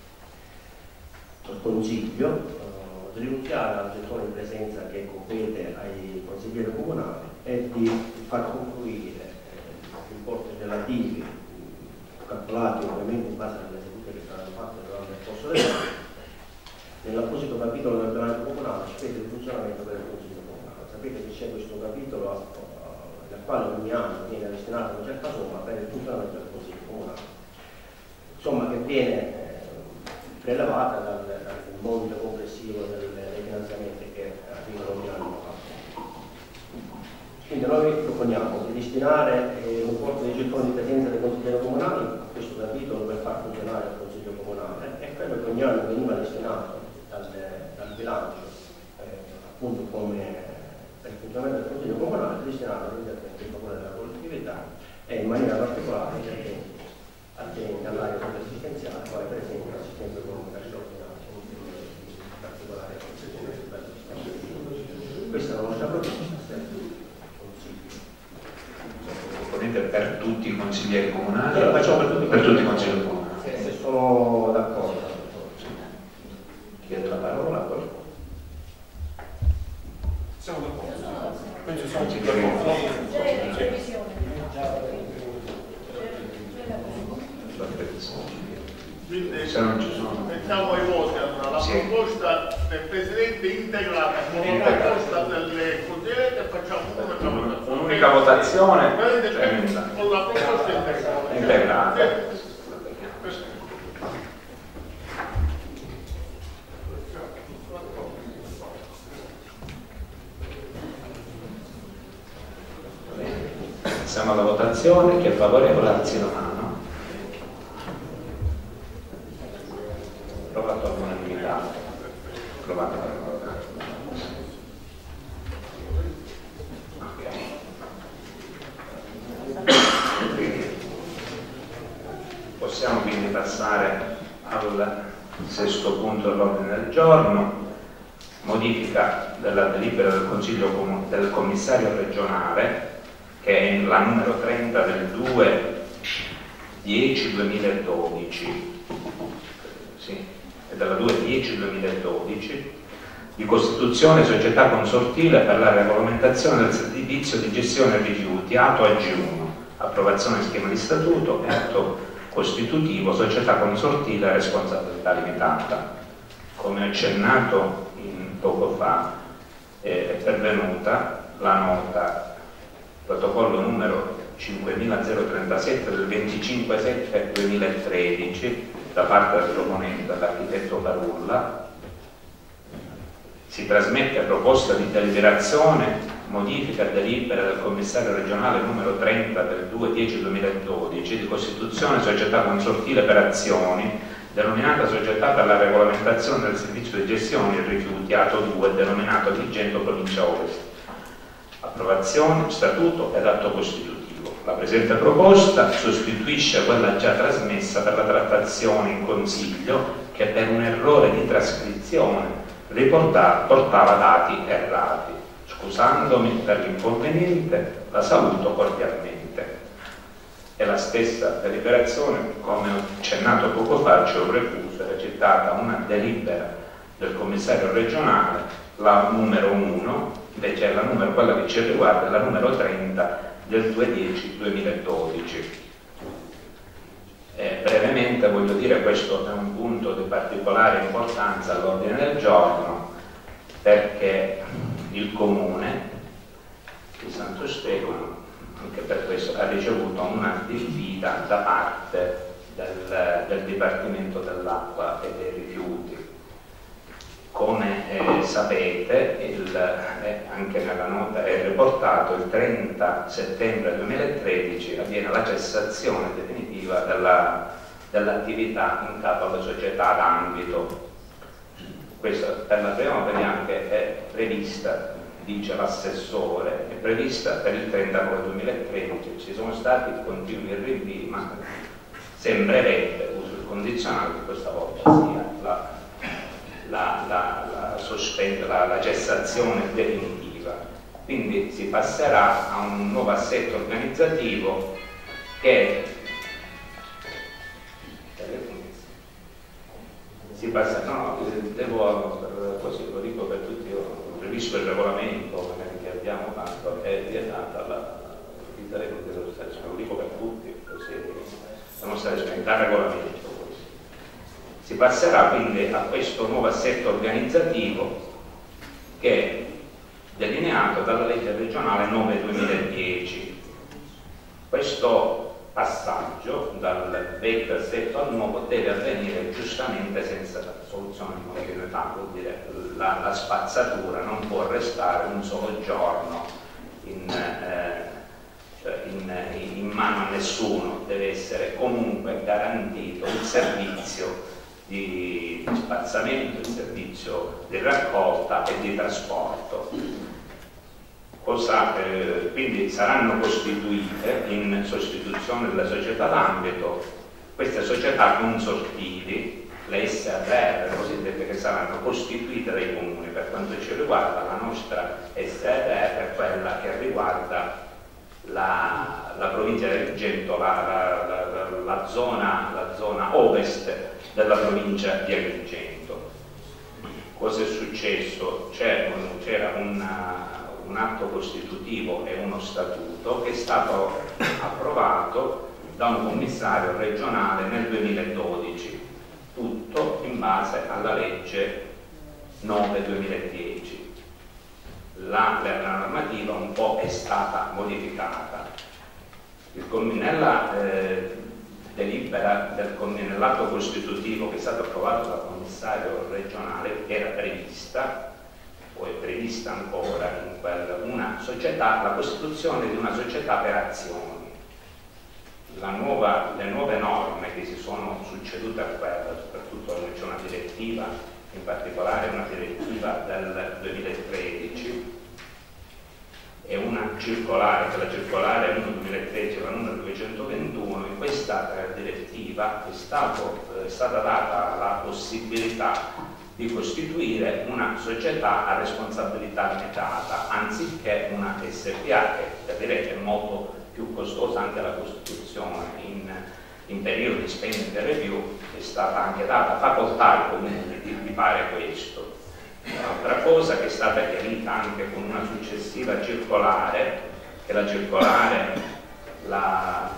al Consiglio di rinunziare al gettone di presenza che compete ai consiglieri comunali e di far concluire eh, gli importi relativi, calcolati ovviamente in base alle sedute che saranno fatte durante il corso dell'anno, nell'apposito capitolo del bilancio comunale spese di funzionamento per il Consiglio comunale. Sapete che c'è questo capitolo eh, nel quale ogni anno viene destinata una certa somma per il funzionamento del Consiglio comunale, somma che viene eh, prelevata dal, dal monte complessivo del, dei finanziamenti che arrivano ogni anno. Quindi noi proponiamo di destinare eh, un importo di gettoni di presenza dei consiglieri comunali a questo capitolo per far funzionare il Consiglio comunale e quello che ogni anno veniva destinato dal, dal bilancio eh, appunto come per il funzionamento del Consiglio comunale destinato all'intervento in favore della collettività e in maniera particolare interventi attinenti all'area assistenziale, quale per esempio l'assistenza economica straordinaria in particolare. Questa è la nostra proposta. Proponete per tutti i consiglieri comunali? Lo facciamo per tutti, per tutti i consiglieri comunali. Se, se sono d'accordo. Chiede la parola a qualcuno. Siamo d'accordo. Penso siamo tutti Consiglieri Quindi se non ci sono. mettiamo ai voti allora la Sì. proposta del Presidente integrata con la proposta del consigliere e facciamo un'unica votazione. Un'unica votazione Presidente, con la proposta integrata. integrata. Passiamo alla votazione. Chi è favorevole alzi la mano. Approvato all'unanimità. Approvato all'unanimità. Possiamo quindi passare al sesto punto dell'ordine del giorno, modifica della delibera del Consiglio Comun- del Commissario regionale, che è la numero trenta del due dieci duemiladodici, sì, è dalla due dieci duemiladodici, di costituzione società consortile per la regolamentazione del servizio di gestione rifiuti, atto A G uno, approvazione schema di statuto e atto costitutivo società consortile a responsabilità limitata. Come accennato in, poco fa, eh, è pervenuta la nota protocollo numero cinquemilazentrentasette del venticinque sette duemilatredici da parte del proponente, l'architetto Carulla. Si trasmette a proposta di deliberazione modifica e delibera del commissario regionale numero trenta del due dieci duemiladodici di costituzione società consortile per azioni denominata società per la regolamentazione del servizio di gestione dei rifiuti atto due denominato Agrigento provincia Ovest. Approvazione, statuto ed atto costitutivo. La presente proposta sostituisce quella già trasmessa per la trattazione in consiglio che per un errore di trascrizione riportava, portava dati errati. Scusandomi per l'inconveniente, la saluto cordialmente. E la stessa deliberazione, come ho accennato poco fa, ci ho prefuso, era citata una delibera del commissario regionale, la numero uno, invece è la numero, quella che ci riguarda, è la numero trenta del due dieci duemiladodici. Eh, brevemente voglio dire, questo è un punto di particolare importanza all'ordine del giorno, perché il comune di Santo Stefano, anche per questo, ha ricevuto una diffida da parte del, del Dipartimento dell'Acqua e dei Rifiuti. Come eh, sapete, il, eh, anche nella nota è riportato, il trenta settembre duemilatredici avviene la cessazione definitiva della, dell'attività in capo alla società d'ambito. Questa per la prima volta anche è prevista, dice l'assessore, è prevista per il trenta duemilatredici. Ci sono stati continui rinvii, ma sembrerebbe, uso il condizionale, che questa volta sia la La, la, la, sospende, la, la cessazione definitiva. Quindi si passerà a un nuovo assetto organizzativo che si passa, no, devo, così lo dico per tutti, ho previsto il regolamento che abbiamo fatto, è vietata la lo dico per tutti, così siamo stati spenti dal regolamento. Si passerà quindi a questo nuovo assetto organizzativo che è delineato dalla legge regionale nove duemiladieci. Questo passaggio dal vecchio assetto al nuovo deve avvenire giustamente senza soluzione di continuità, vuol dire la, la spazzatura non può restare un solo giorno in, eh, in, in mano a nessuno, deve essere comunque garantito il servizio di spazzamento, il servizio di raccolta e di trasporto. Cosa, eh, quindi saranno costituite in sostituzione della società d'ambito queste società consortili, le S A R R cosiddette, che saranno costituite dai comuni. Per quanto ci riguarda, la nostra S A R R è quella che riguarda la, la provincia di Agrigento, la, la, la, la, zona, la zona ovest della provincia di Agrigento. Cosa è successo? C'era un, un atto costitutivo e uno statuto che è stato approvato da un commissario regionale nel duemiladodici, tutto in base alla legge nove duemiladieci. La, la normativa un po' è stata modificata. Il, nella eh, delibera del nell'atto costitutivo che è stato approvato dal commissario regionale era prevista, o è prevista ancora in quella, una società, la costituzione di una società per azioni. La nuova, le nuove norme che si sono succedute a quella, soprattutto c'è una direttiva, in particolare una direttiva del duemilatredici e una circolare, che la circolare uno duemilatredici, la numero duecentoventuno. In questa eh, direttiva è, stato, eh, è stata data la possibilità di costituire una società a responsabilità limitata anziché una S P A, che capirete è molto più costosa anche la costituzione in, in periodo di spending review è stata anche data facoltà al comune di, di fare questo. Un'altra cosa che è stata chiarita anche con una successiva circolare, che la circolare, la,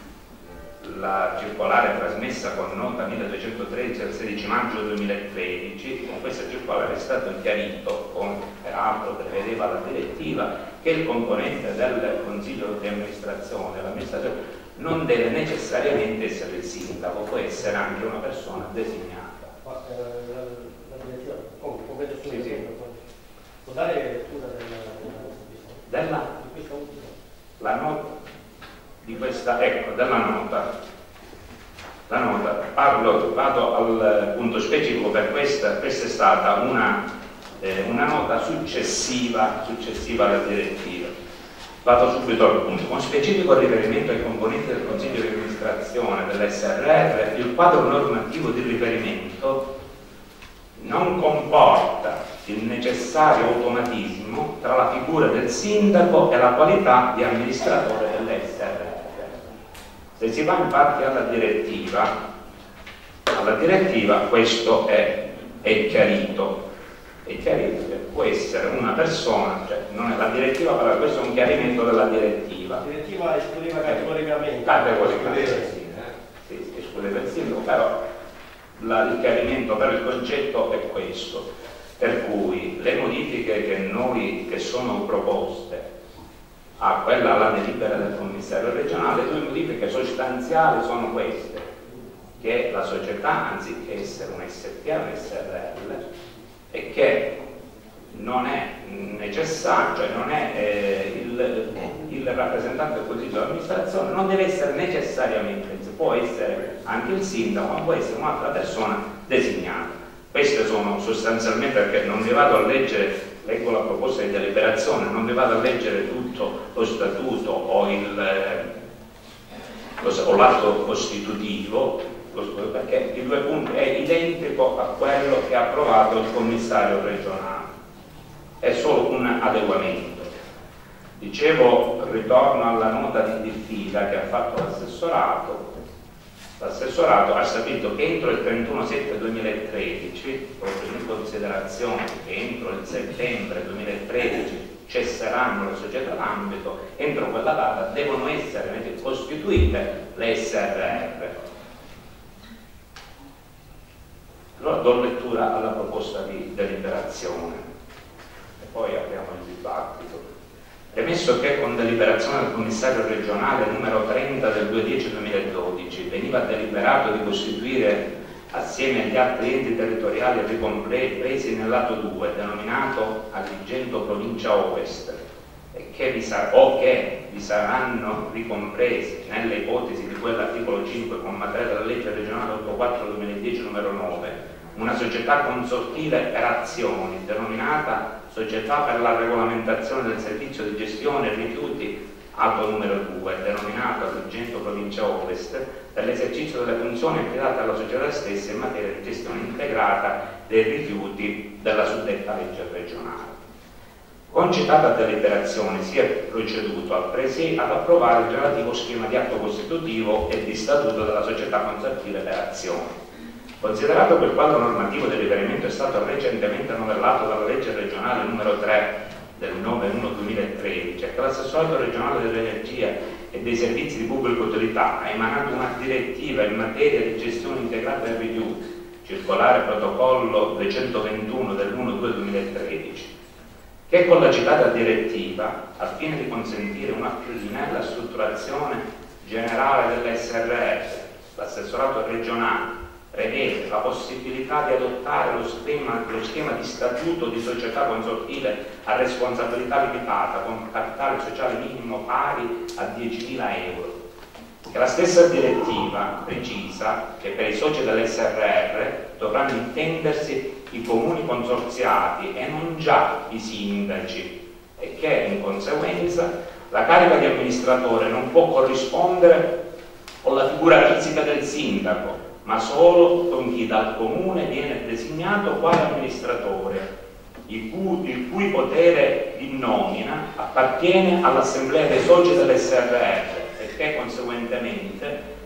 la circolare trasmessa con nota milleduecentotredici del sedici maggio duemilatredici, con questa circolare è stato chiarito, come peraltro prevedeva la direttiva, che il componente del consiglio di amministrazione, l'amministrazione, non deve necessariamente essere il sindaco, può essere anche una persona designata. Ma, eh, la, la direttiva, come, come vedo su sì, sì. può dare lettura della, della, della di questa ultima? La nota di questa, ecco, della nota. La nota, parlo, vado al punto specifico per questa, questa è stata una, eh, una nota successiva, successiva alla direttiva. Vado subito al punto. Con specifico riferimento ai componenti del Consiglio di amministrazione dell'S R R, il quadro normativo di riferimento non comporta il necessario automatismo tra la figura del sindaco e la qualità di amministratore dell'S R R. Se si va infatti alla direttiva, alla direttiva questo è, è chiarito. È chiarito che può essere una persona, cioè non è la direttiva, però questo è un chiarimento della direttiva. La direttiva escludeva categoricamente. Categoricamente sì, sì, escludeva il sindaco, però la, il chiarimento per il concetto è questo. Per cui le modifiche che noi che sono proposte a quella alla delibera del commissario regionale, le due modifiche sostanziali sono queste, che la società, anziché essere un S P A, un S R L, e che non è necessario, cioè non è eh, il, il rappresentante del consiglio di amministrazione, non deve essere necessariamente, può essere anche il sindaco, ma può essere un'altra persona designata. Queste sono sostanzialmente, perché non vi vado a leggere, leggo la proposta di deliberazione, non vi vado a leggere tutto lo statuto o l'atto costitutivo, perché i due punti è identico a quello che ha approvato il commissario regionale, è solo un adeguamento. Dicevo, ritorno alla nota di diffida che ha fatto l'assessorato. L'assessorato ha stabilito che entro il trentuno settembre duemilatredici, proprio in considerazione che entro il settembre duemilatredici cesseranno le società d'ambito, entro quella data devono essere costituite le S R R. Allora do lettura alla proposta di deliberazione e poi apriamo il dibattito. Premesso che con deliberazione del commissario regionale numero trenta del due dieci duemiladodici veniva deliberato di costituire assieme agli altri enti territoriali ricompresi nel lato due, denominato Agrigento Provincia Ovest, e che vi sar- o che vi saranno ricompresi nelle ipotesi di quell'articolo cinque, comma tre della legge regionale ottantaquattro duemiladieci numero nove, una società consortile per azioni denominata Società per la regolamentazione del servizio di gestione rifiuti atto numero due, denominato Agrigento Provincia Ovest, per l'esercizio delle funzioni affidate alla società stessa in materia di gestione integrata dei rifiuti della suddetta legge regionale. Con citata deliberazione si è proceduto altresì ad approvare il relativo schema di atto costitutivo e di statuto della società consortile per azioni. Considerato che il quadro normativo di riferimento è stato recentemente novellato dalla legge regionale numero tre del nove uno duemilatredici e che l'assessorato regionale dell'energia e dei servizi di pubblica utilità ha emanato una direttiva in materia di gestione integrata dei rifiuti, circolare protocollo duecentoventuno del uno due duemilatredici, che con la citata direttiva, al fine di consentire una più snella strutturazione generale dell'S R R, l'assessorato regionale prevede la possibilità di adottare lo schema, lo schema di statuto di società consortile a responsabilità limitata con capitale sociale minimo pari a diecimila euro. Che la stessa direttiva precisa che per i soci dell'S R R dovranno intendersi i comuni consorziati e non già i sindaci, e che in conseguenza la carica di amministratore non può corrispondere con la figura fisica del sindaco, ma solo con chi dal comune viene designato quale amministratore, il cui, il cui potere di nomina appartiene all'assemblea dei soci dell'S R R e che conseguentemente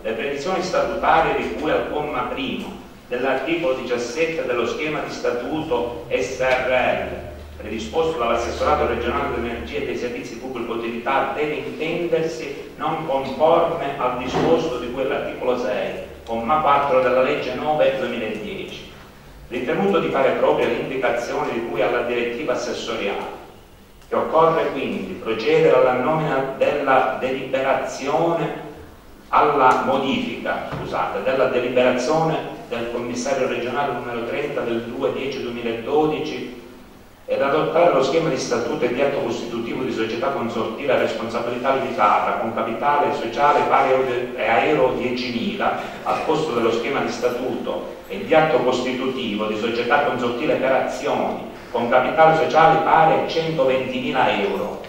le previsioni statutarie di cui al comma primo dell'articolo diciassette dello schema di statuto S R L predisposto dall'assessorato regionale dell'energia e dei servizi di pubblica utilità deve intendersi non conforme al disposto di quell'articolo sei, comma quattro della legge nove duemiladieci, ritenuto di fare propria l'indicazione di cui alla direttiva assessoriale, che occorre quindi procedere alla nomina della deliberazione, alla modifica, scusate, della deliberazione del commissario regionale numero trenta del due dieci duemiladodici ed adottare lo schema di statuto e di atto costitutivo di società consortile a responsabilità limitata con capitale sociale pari a euro diecimila al posto dello schema di statuto e di atto costitutivo di società consortile per azioni con capitale sociale pari a centoventimila euro.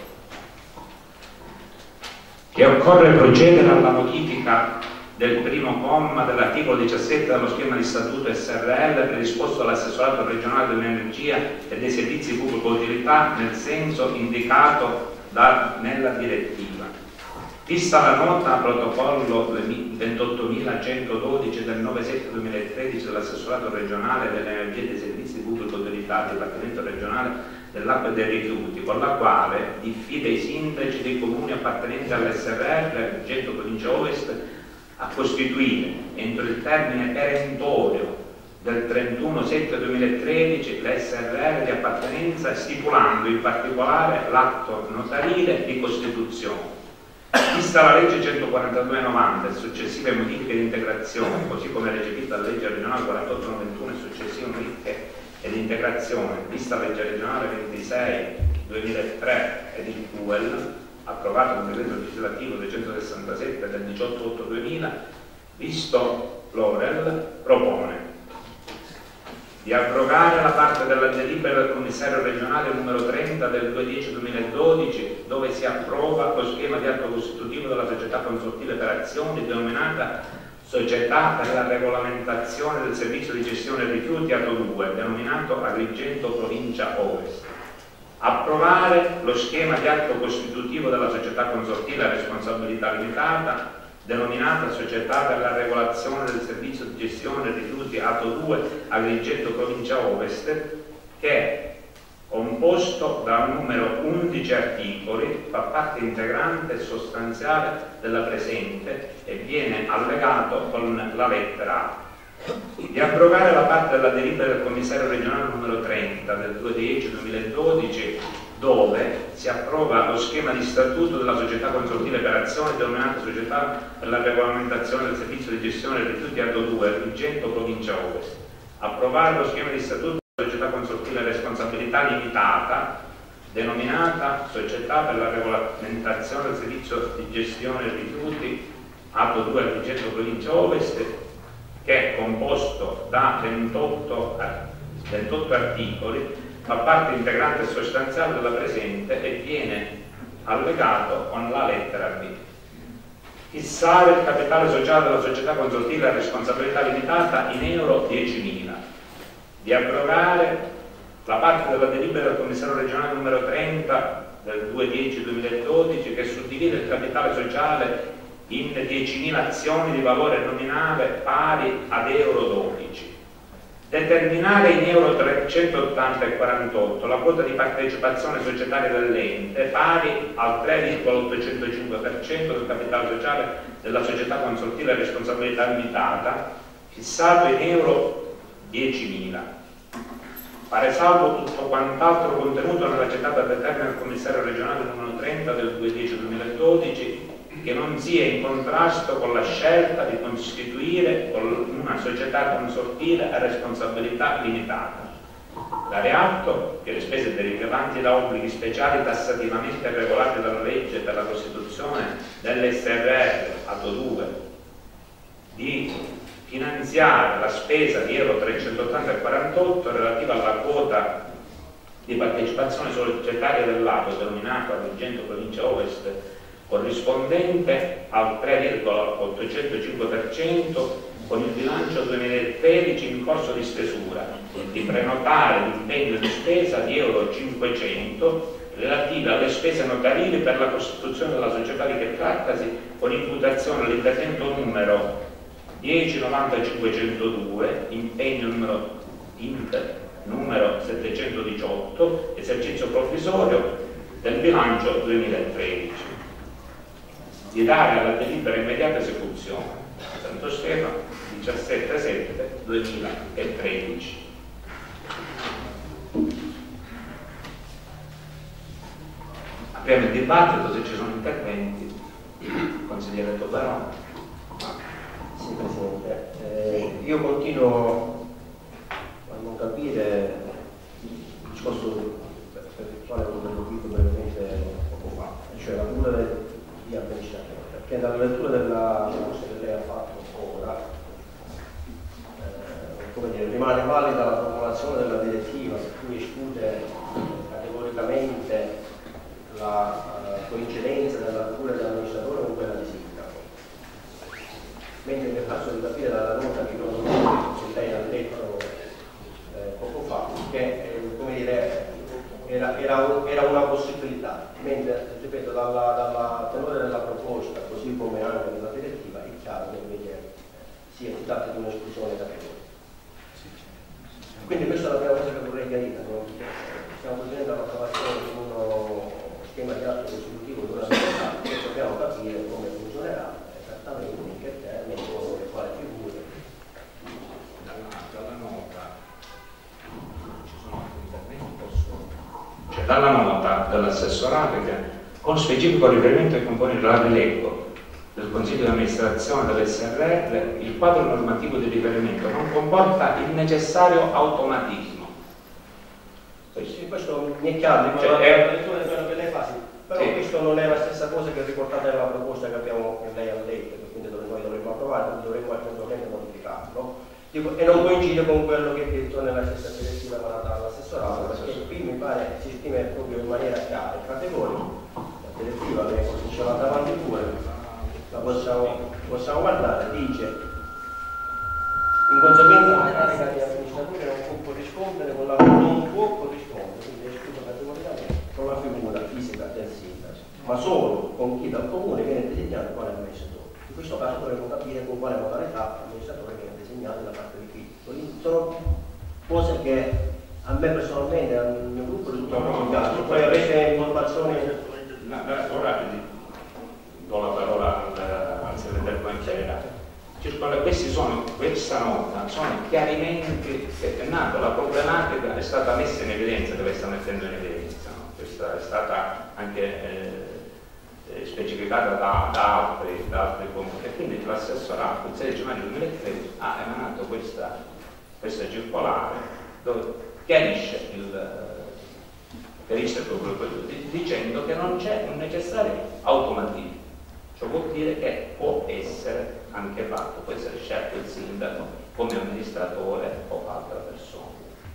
Che occorre procedere alla modifica del primo comma dell'articolo diciassette dello schema di statuto S R L predisposto dall'assessorato regionale dell'energia e dei servizi di pubblica utilità nel senso indicato da, nella direttiva. Vista la nota protocollo ventottomilacentododici del nove sette duemilatredici dell'assessorato regionale dell'energia e dei servizi di pubblica utilità del Dipartimento regionale dell'acqua e dei rifiuti, con la quale diffida i sindaci dei comuni appartenenti all'S R R, Agrigento Provincia Ovest, a costituire entro il termine perentorio del trentuno sette duemilatredici l'S R R di appartenenza, stipulando in particolare l'atto notarile di costituzione. Vista la legge centoquarantadue novanta e successive modifiche di integrazione, così come recepita dalla legge regionale quarantotto novantuno e successive modifiche ed integrazione, vista la legge regionale ventisei duemilatré ed il P U E L, approvato con decreto legislativo duecentosessantasette del diciotto otto duemila, visto l'O R E L, propone di abrogare la parte della delibera del commissario regionale numero trenta del due dieci duemiladodici dove si approva lo schema di atto costitutivo della società consortile per azioni denominata Società per la regolamentazione del servizio di gestione dei rifiuti atto due, denominato Agrigento Provincia Ovest. Approvare lo schema di atto costitutivo della società consortile a responsabilità limitata denominata Società per la regolazione del servizio di gestione dei rifiuti atto due Agrigento Provincia Ovest, che è composto da un numero undici articoli, fa parte integrante e sostanziale della presente e viene allegato con la lettera A. Di abrogare la parte della delibera del commissario regionale numero trenta del due dieci duemiladodici dove si approva lo schema di statuto della società consortile per azioni denominata Società per la regolamentazione del servizio di gestione dei rifiuti atto due Agrigento Provincia Ovest. Approvare lo schema di statuto della società consortile a responsabilità limitata denominata Società per la regolamentazione del servizio di gestione dei rifiuti atto due Agrigento Provincia Ovest, che è composto da ventotto, ventotto articoli, fa parte integrante e sostanziale della presente e viene allegato con la lettera B. Fissare il capitale sociale della società consortile a responsabilità limitata in euro diecimila. Di abrogare la parte della delibera del commissario regionale numero trenta del due dieci duemiladodici che suddivide il capitale sociale in diecimila azioni di valore nominale pari ad euro dodici. Determinare in euro trecentottanta e quarantotto la quota di partecipazione societaria dell'ente pari al tre virgola ottocentocinque per cento del capitale sociale della società consortile a responsabilità limitata, fissato in euro diecimila. Fare salvo tutto quant'altro contenuto nella citata determina del commissario regionale numero trenta del due dieci duemiladodici che non sia in contrasto con la scelta di costituire una società consortile a responsabilità limitata. Dare atto che le spese derivanti da obblighi speciali tassativamente regolati dalla legge per la costituzione dell'S R R atto due di finanziare la spesa di euro trecentottanta e quarantotto relativa alla quota di partecipazione societaria dell'A T O denominato Agrigento Provincia Ovest corrispondente al tre virgola ottocentocinque per cento con il bilancio duemilatredici in corso di stesura, di prenotare l'impegno di spesa di euro cinquecento relative alle spese notarili per la costituzione della società di che trattasi, con imputazione all'intervento numero dieci novanta cinquecentodue, impegno numero inter, numero settecentodiciotto, esercizio provvisorio del bilancio duemilatredici, di dare alla delibera immediata esecuzione. Santo Stefano, diciassette sette duemilatredici. Apriamo il dibattito, se ci sono interventi. Consigliere Tobarone. Sì, Presidente. Eh, io continuo a non capire il discorso per il quale ho capito brevemente poco fa, cioè la cura di amministratore, perché dalla lettura della cosa che lei ha fatto ora, eh, come dire, rimane valida la formulazione della direttiva per cui esclude categoricamente la uh, coincidenza della cura dell'amministratore con quella di sindaco, mentre mi è faccio di capire dalla nota che lei ha detto eh, poco fa che eh, come dire, era, era, era una possibilità, mentre ripeto dalla, dalla tenore della proposta così come anche della direttiva è chiaro che invece si è tratta di un'esclusione categorica. Quindi questa è la prima cosa che vorrei chiarire, no? Stiamo facendo l'approvazione di uno schema di atto costitutivo di una società che dobbiamo capire come funzionerà esattamente, in che termini, con le quali figure. Dalla nota ci sono altri interventi, posso... cioè dalla nota dell'assessorato che con specifico riferimento ai componenti dell'elenco del Consiglio di amministrazione dell'S R R il quadro normativo di riferimento non comporta il necessario automatismo. Sì, questo mi è chiaro, cioè, ma è... la lettura di quello che lei fa, sì. Però sì. Questo non è la stessa cosa che riportata nella proposta che, abbiamo, che lei ha letto, che quindi noi dovremmo approvare, quindi dovremmo eventualmente modificarlo. Dico, e non coincide con quello che è detto nella stessa direttiva emanata dall'assessorato, perché qui mi pare si esprime proprio in maniera chiara e categorica. La direttiva che ce l'ha davanti pure, la possiamo, possiamo guardare, dice in conseguenza la carica di amministratore non può corrispondere con la non può corrispondere, quindi è escluso categoricamente con la figura fisica del sindaco, ma solo con chi dal comune viene designato quale amministratore. In questo caso dovremmo capire con quale modalità l'amministratore viene designato da parte di chi. Sono cose che a me personalmente, al mio gruppo risultano molto chiare. Poi avete informazioni. Ora do la parola al, al segretario generale. Questi sono, questa nota sono chiarimenti che è nato, la problematica è stata messa in evidenza, dove sta mettendo in evidenza, no? Questa è stata anche eh, specificata da, da, altri, da altri comuni e quindi l'assessorato il sedici maggio duemilatredici ha emanato questa, questa circolare dove chiarisce il, chiarisce proprio quello, dicendo che non c'è un necessario automatismo. Ciò vuol dire che può essere anche fatto, può essere scelto il sindaco come amministratore o altra persona.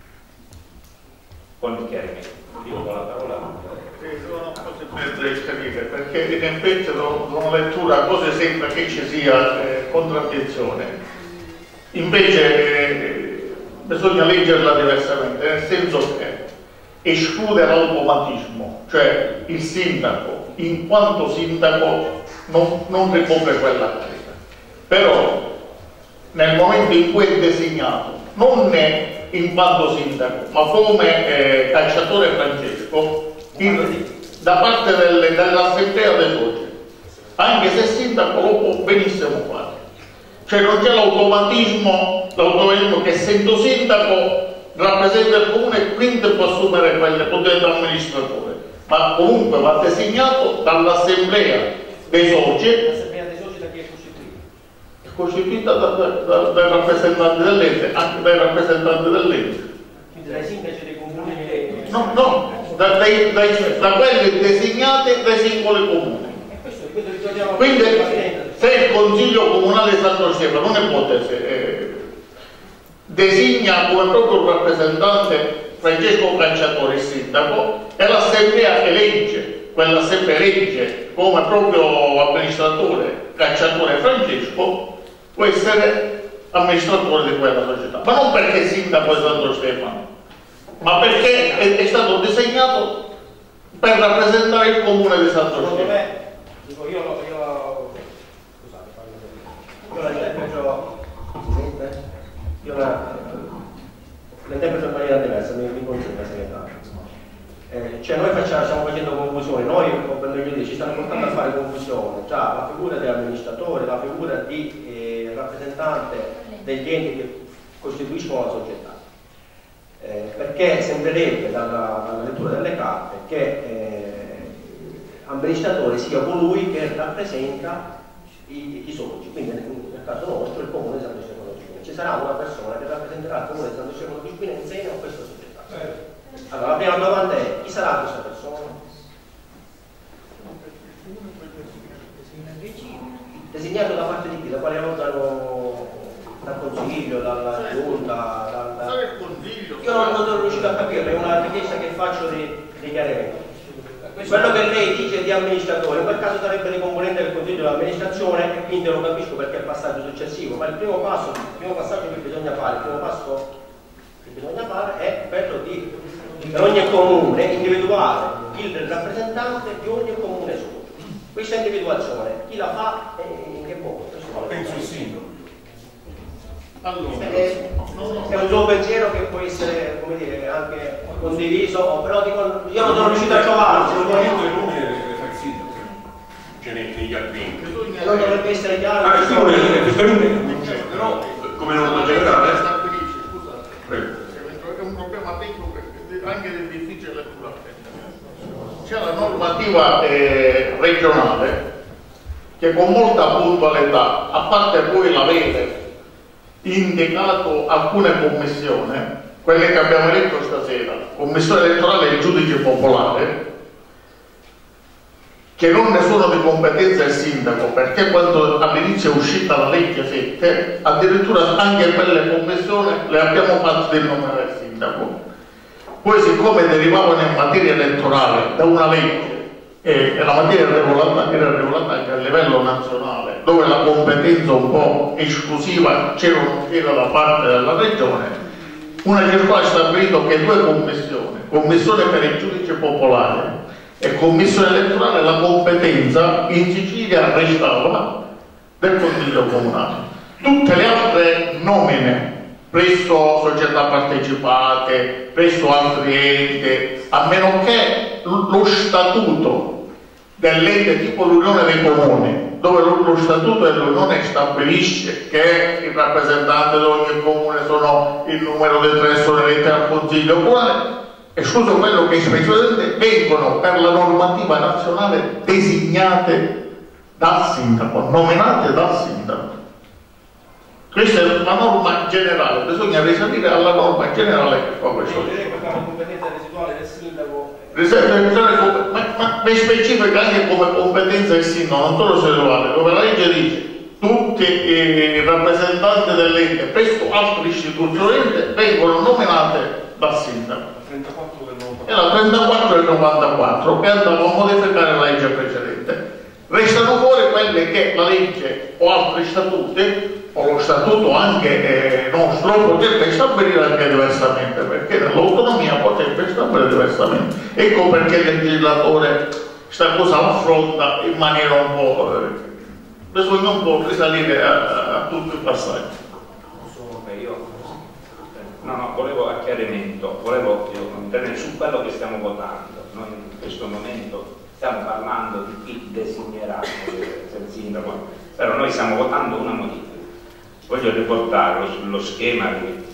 Con il chiarimento. Io do la parola a sono cose per chiarire, perché in effetti con lettura cose sembra che ci sia eh, contraddizione. Invece eh, bisogna leggerla diversamente, nel senso che esclude l'automatismo, cioè il sindaco in quanto sindaco non, non ricopre quella carica, però nel momento in cui è designato non è in quanto sindaco ma come eh, cacciatore Francesco in, da parte delle, dell'assemblea dei soci, anche se sindaco lo può benissimo fare, cioè non c'è l'automatismo l'automatismo che essendo sindaco rappresenta il comune e quindi può assumere quelle poteri d'amministratore, ma comunque va designato dall'assemblea dei soci. L'assemblea dei soci da chi è costituita? È costituita da, da, da, dai rappresentanti dell'ente, anche dai rappresentanti dell'ente. Quindi dai sindaci dei comuni che... No, no, da, dai, dai, da quelli designati dai singoli comuni. E questo, questo ritorniamo Quindi se il Consiglio Comunale di Santo Stefano, un'ipotesi, eh, designa come proprio rappresentante Francesco Cacciatore, il sindaco, e l'assemblea elegge, quell'assemblea elegge come proprio amministratore Cacciatore Francesco, può essere amministratore di quella società, ma non perché è sindaco di Santo Stefano, ma perché è, è stato designato per rappresentare il comune di Santo Secondo Scemo. me, dico io, io, scusate, io la interpreto, io la, la interpreto in maniera diversa, mi, mi consente la segretaria. Eh, cioè noi facciamo, stiamo facendo confusione, noi per meglio dire ci stanno portando a fare confusione tra la figura dell'amministratore, la figura di eh, rappresentante degli enti che costituiscono la società. Eh, perché sembrerebbe dalla, dalla lettura delle carte che eh, amministratore sia colui che rappresenta i, i soci, quindi nel, nel caso nostro il comune di Santo Stefano di Spina. Ci sarà una persona che rappresenterà il comune di Santo Stefano di Spina in seno a questa società. Allora la prima domanda è: chi sarà questa persona? Designato da parte di chi? Da quale organo? Dal consiglio, dalla giunta, dal... Io non, non sono riuscito a capire, è una richiesta che faccio di, di chiarimento. Quello che lei dice di amministratore, in quel caso sarebbe di componente del consiglio di amministrazione e quindi lo capisco perché è il passaggio successivo, ma il primo passo, il primo passaggio che bisogna fare, il primo passo che bisogna fare è quello di per ogni comune individuare il rappresentante di ogni comune suo. Questa individuazione, chi la fa e in che modo? Penso il sindaco. Allora, È, è un suo pensiero che può essere, come dire, anche condiviso, però dico, io non sono riuscito a trovarlo. Assolutamente il nome deve fare il sindaco. Ce n'è negli albini. Non dovrebbe essere chiaro. Ah, il nome non c'è, però come non lo generale. scusate, Prego. è un problema tecnico anche del difficile lettura. C'è la normativa eh, regionale che con molta puntualità, a parte voi l'avete indicato alcune commissioni, quelle che abbiamo letto stasera, commissione elettorale e il giudice popolare, che non ne sono di competenza il sindaco, perché quando all'inizio è uscita la legge sette, addirittura anche quelle commissioni le abbiamo fatte del nome del sindaco. Poi siccome derivavano in materia elettorale da una legge e la materia regolata, era regolata anche a livello nazionale, dove la competenza un po' esclusiva c'era o non c'era da parte della regione, una circolare ha stabilito che due commissioni, commissione per il giudice popolare e commissione elettorale, la competenza in Sicilia restava del Consiglio Comunale. Tutte le altre nomine presso società partecipate, presso altri enti, a meno che lo statuto dell'ente tipo l'Unione dei Comuni, dove lo, lo statuto dell'Unione stabilisce che i rappresentanti di ogni comune sono il numero di tre sono eletti al Consiglio Comunale, escluso quello che specialmente vengono per la normativa nazionale designate dal sindaco, nominate dal sindaco. Questa è una norma generale, bisogna risalire alla norma generale che fa questo. La competenza residuale del sindaco. Ma, ma mi specifica anche come competenza il sindaco, non solo residuale, dove la legge dice tutti i rappresentanti dell'ente presso altre istituzioni vengono nominate dal sindaco. E la trentaquattro del novantaquattro che andava a modificare la legge precedente. Restano fuori quelle che la legge o altri statuti o lo statuto anche eh, nostro potrebbe stabilire anche diversamente, perché nell'autonomia potrebbe stabilire diversamente. Ecco perché il legislatore questa cosa affronta in maniera un po'... Eh, bisogna un po' risalire a, a, a tutto il passaggio. Io, no, no, volevo a chiarimento, volevo intervenire su quello che stiamo votando. Noi in questo momento stiamo parlando di chi designerà il sindaco, però noi stiamo votando una modifica. Voglio riportare lo, lo schema,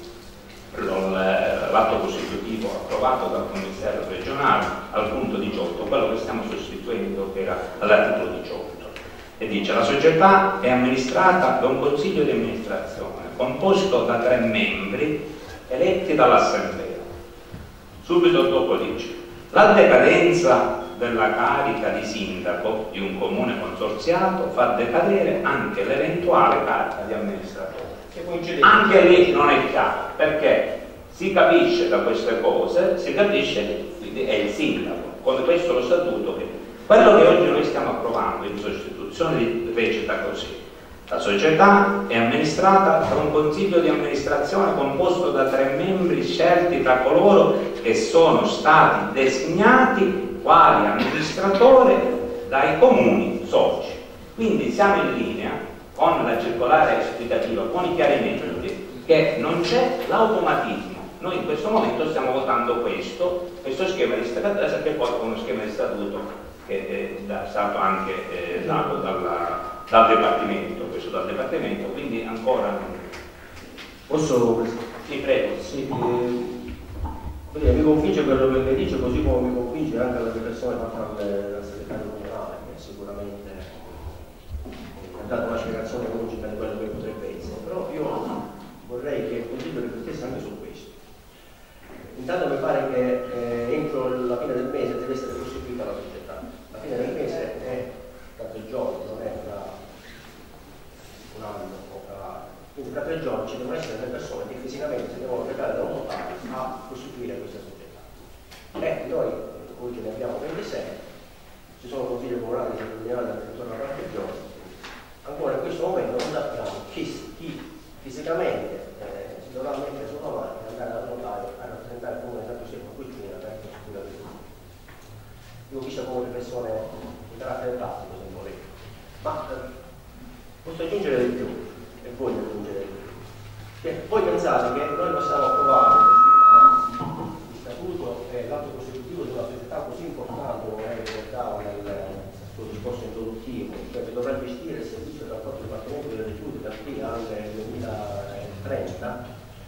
l'atto costitutivo approvato dal commissario regionale al punto diciotto, quello che stiamo sostituendo che era all'articolo diciotto, e dice: la società è amministrata da un consiglio di amministrazione composto da tre membri eletti dall'assemblea. Subito dopo dice: la decadenza della carica di sindaco di un comune consorziato fa decadere anche l'eventuale carica di amministratore. Anche lì non è chiaro, perché si capisce da queste cose, si capisce che è il sindaco, come questo lo statuto, che quello che oggi noi stiamo approvando in sostituzione recita così: la società è amministrata da un consiglio di amministrazione composto da tre membri scelti tra coloro e sono stati designati quali amministratore dai comuni soci. Quindi siamo in linea con la circolare esplicativa, con i chiarimenti, che non c'è l'automatismo. Noi in questo momento stiamo votando questo, questo schema di statuto, che poi con uno schema di statuto che è stato anche eh, dato dalla, dal Dipartimento, questo dal Dipartimento, quindi ancora non... Posso? Sì, prego. Sì, eh, mi convince quello che lei dice, così come mi convince anche la riflessione fatta dal segretario comunale, che sicuramente ha dato una spiegazione logica di quello che potrebbe essere, però io vorrei che il Consiglio riflettesse anche su questo. Intanto mi pare che eh, entro la fine del mese deve essere costituita la società. La fine del mese è tra tre giorni, non è tra un anno o tra... Quindi tra tre giorni ci devono essere delle persone che fisicamente si devono recare da un notaio a costituire questa società. E noi oggi ne abbiamo ventisei, ci sono consigli comunali determinati anche intorno a qualche giorno. Ancora in questo momento non sappiamo chi, chi fisicamente eh, si dovrà mettere sulla mano e andare dal notaio a rappresentare il comune di Santo Stefano Cucina per costituire la società. Io ho visto come riflessione di carattere tattico, se volete. Ma eh, posso aggiungere di più. E voglio aggiungere che voi pensate che noi possiamo approvare il statuto e l'atto costitutivo di una società così importante come lei ricordava nel suo discorso introduttivo, cioè che dovrà gestire il servizio dal proprio Dipartimento delle Rifiuti da qui al duemilatrenta,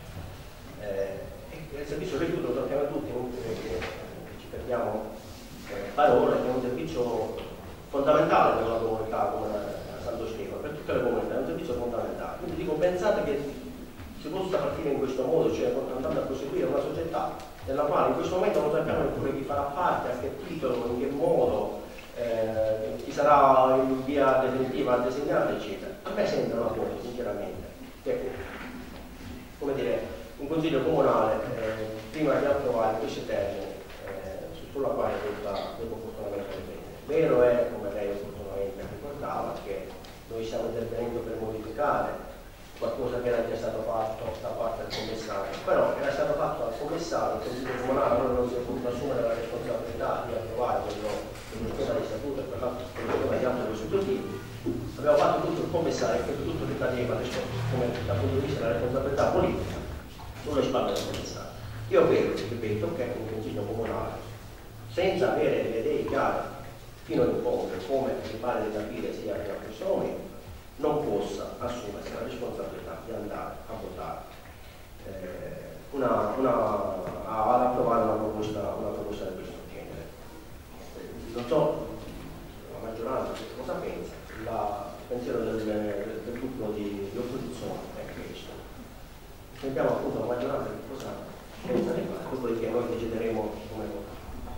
eh, e il servizio rifiuti lo sappiamo tutti, non che ci perdiamo eh, parole, che è un servizio fondamentale per una comunità come la Santo Stefano, per tutte le comunità, è un servizio fondamentale. Quindi dico, pensate che si possa partire in questo modo, cioè andando a costituire una società nella quale in questo momento non sappiamo neppure chi farà parte, a che titolo, in che modo, eh, chi sarà in via definitiva designato, eccetera. A me sembra una cosa, sinceramente, che, come dire, un consiglio comunale, eh, prima di approvare questi termini, eh, sulla quale devo opportunamente riprendere. Vero è, come lei opportunamente ricordava, che noi stiamo intervenendo per modificare qualcosa che era già stato fatto da parte del commissario, però era stato fatto dal commissario, il Consiglio comunale non si è potuto assumere la responsabilità di approvare quello, quello schema di statuto e per l'altro quello di altro costitutivo. Abbiamo fatto tutto il commissario che tutto ricadeva come dal punto di vista della responsabilità politica sulle spalle del commissario. Io credo, ripeto, che un Consiglio comunale, senza avere le idee chiare fino in fondo, come mi pare di capire sia a questo momento, non possa assumersi la responsabilità di andare a votare eh, una, una, a, ad approvare una proposta, una proposta di questo genere. Non so la maggioranza cosa pensa, la, il pensiero del, del gruppo di, di opposizione è questo. Sentiamo appunto la maggioranza che cosa pensa di fare, dopodiché noi decideremo come votare.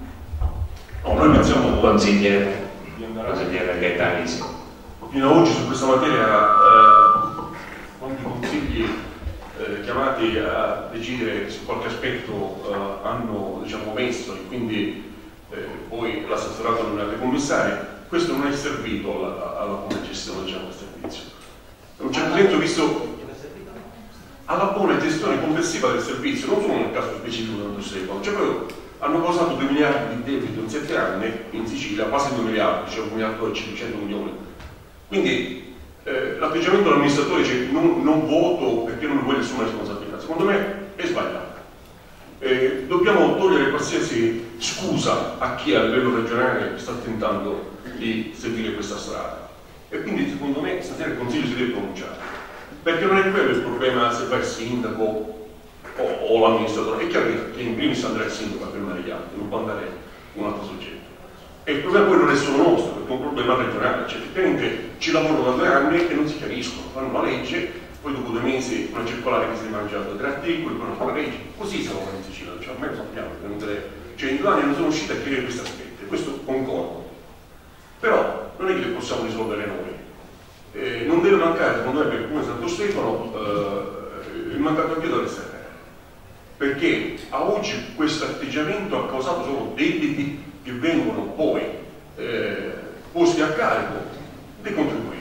No, noi pensiamo consigliere, di andare consigliere Gaetani. fino ad oggi su questa materia eh, quanti consigli eh, chiamati a decidere su qualche aspetto eh, hanno diciamo, messo e quindi eh, poi l'assessorato nominato ai commissari, questo non è servito alla, alla buona gestione diciamo, del servizio. In un certo senso visto alla buona gestione complessiva del servizio, non solo nel caso specifico del Santo Stefano, cioè proprio hanno causato due miliardi di debito in sette anni in Sicilia, quasi due miliardi, cioè un miliardo e cinquecento milioni. Quindi eh, l'atteggiamento dell'amministratore dice non, non voto perché non vuole nessuna responsabilità, secondo me è sbagliato. Eh, dobbiamo togliere qualsiasi scusa a chi a livello regionale sta tentando di seguire questa strada. E quindi secondo me stasera il Consiglio si deve pronunciare. Perché non è quello il problema se fa il sindaco o, o l'amministratore, è chiaro che in primis andrà il sindaco a fermare gli altri, non può andare un altro soggetto. E il problema poi non è solo nostro, perché è un problema regionale, cioè effettivamente ci lavorano da due anni e non si chiariscono, fanno una legge, poi dopo due mesi una circolare che si è mangiato tre articoli, poi una fa una legge, così siamo in Sicilia, cioè ormai lo sappiamo, cioè in due anni non sono riusciti a chiarire questi aspetti, questo concordo. Però non è che li possiamo risolvere noi. Eh, non deve mancare, secondo me, per il Comune di Santo Stefano eh, il mancato anche dell'S R R, perché a oggi questo atteggiamento ha causato solo debiti che vengono poi eh, posti a carico dei contribuenti.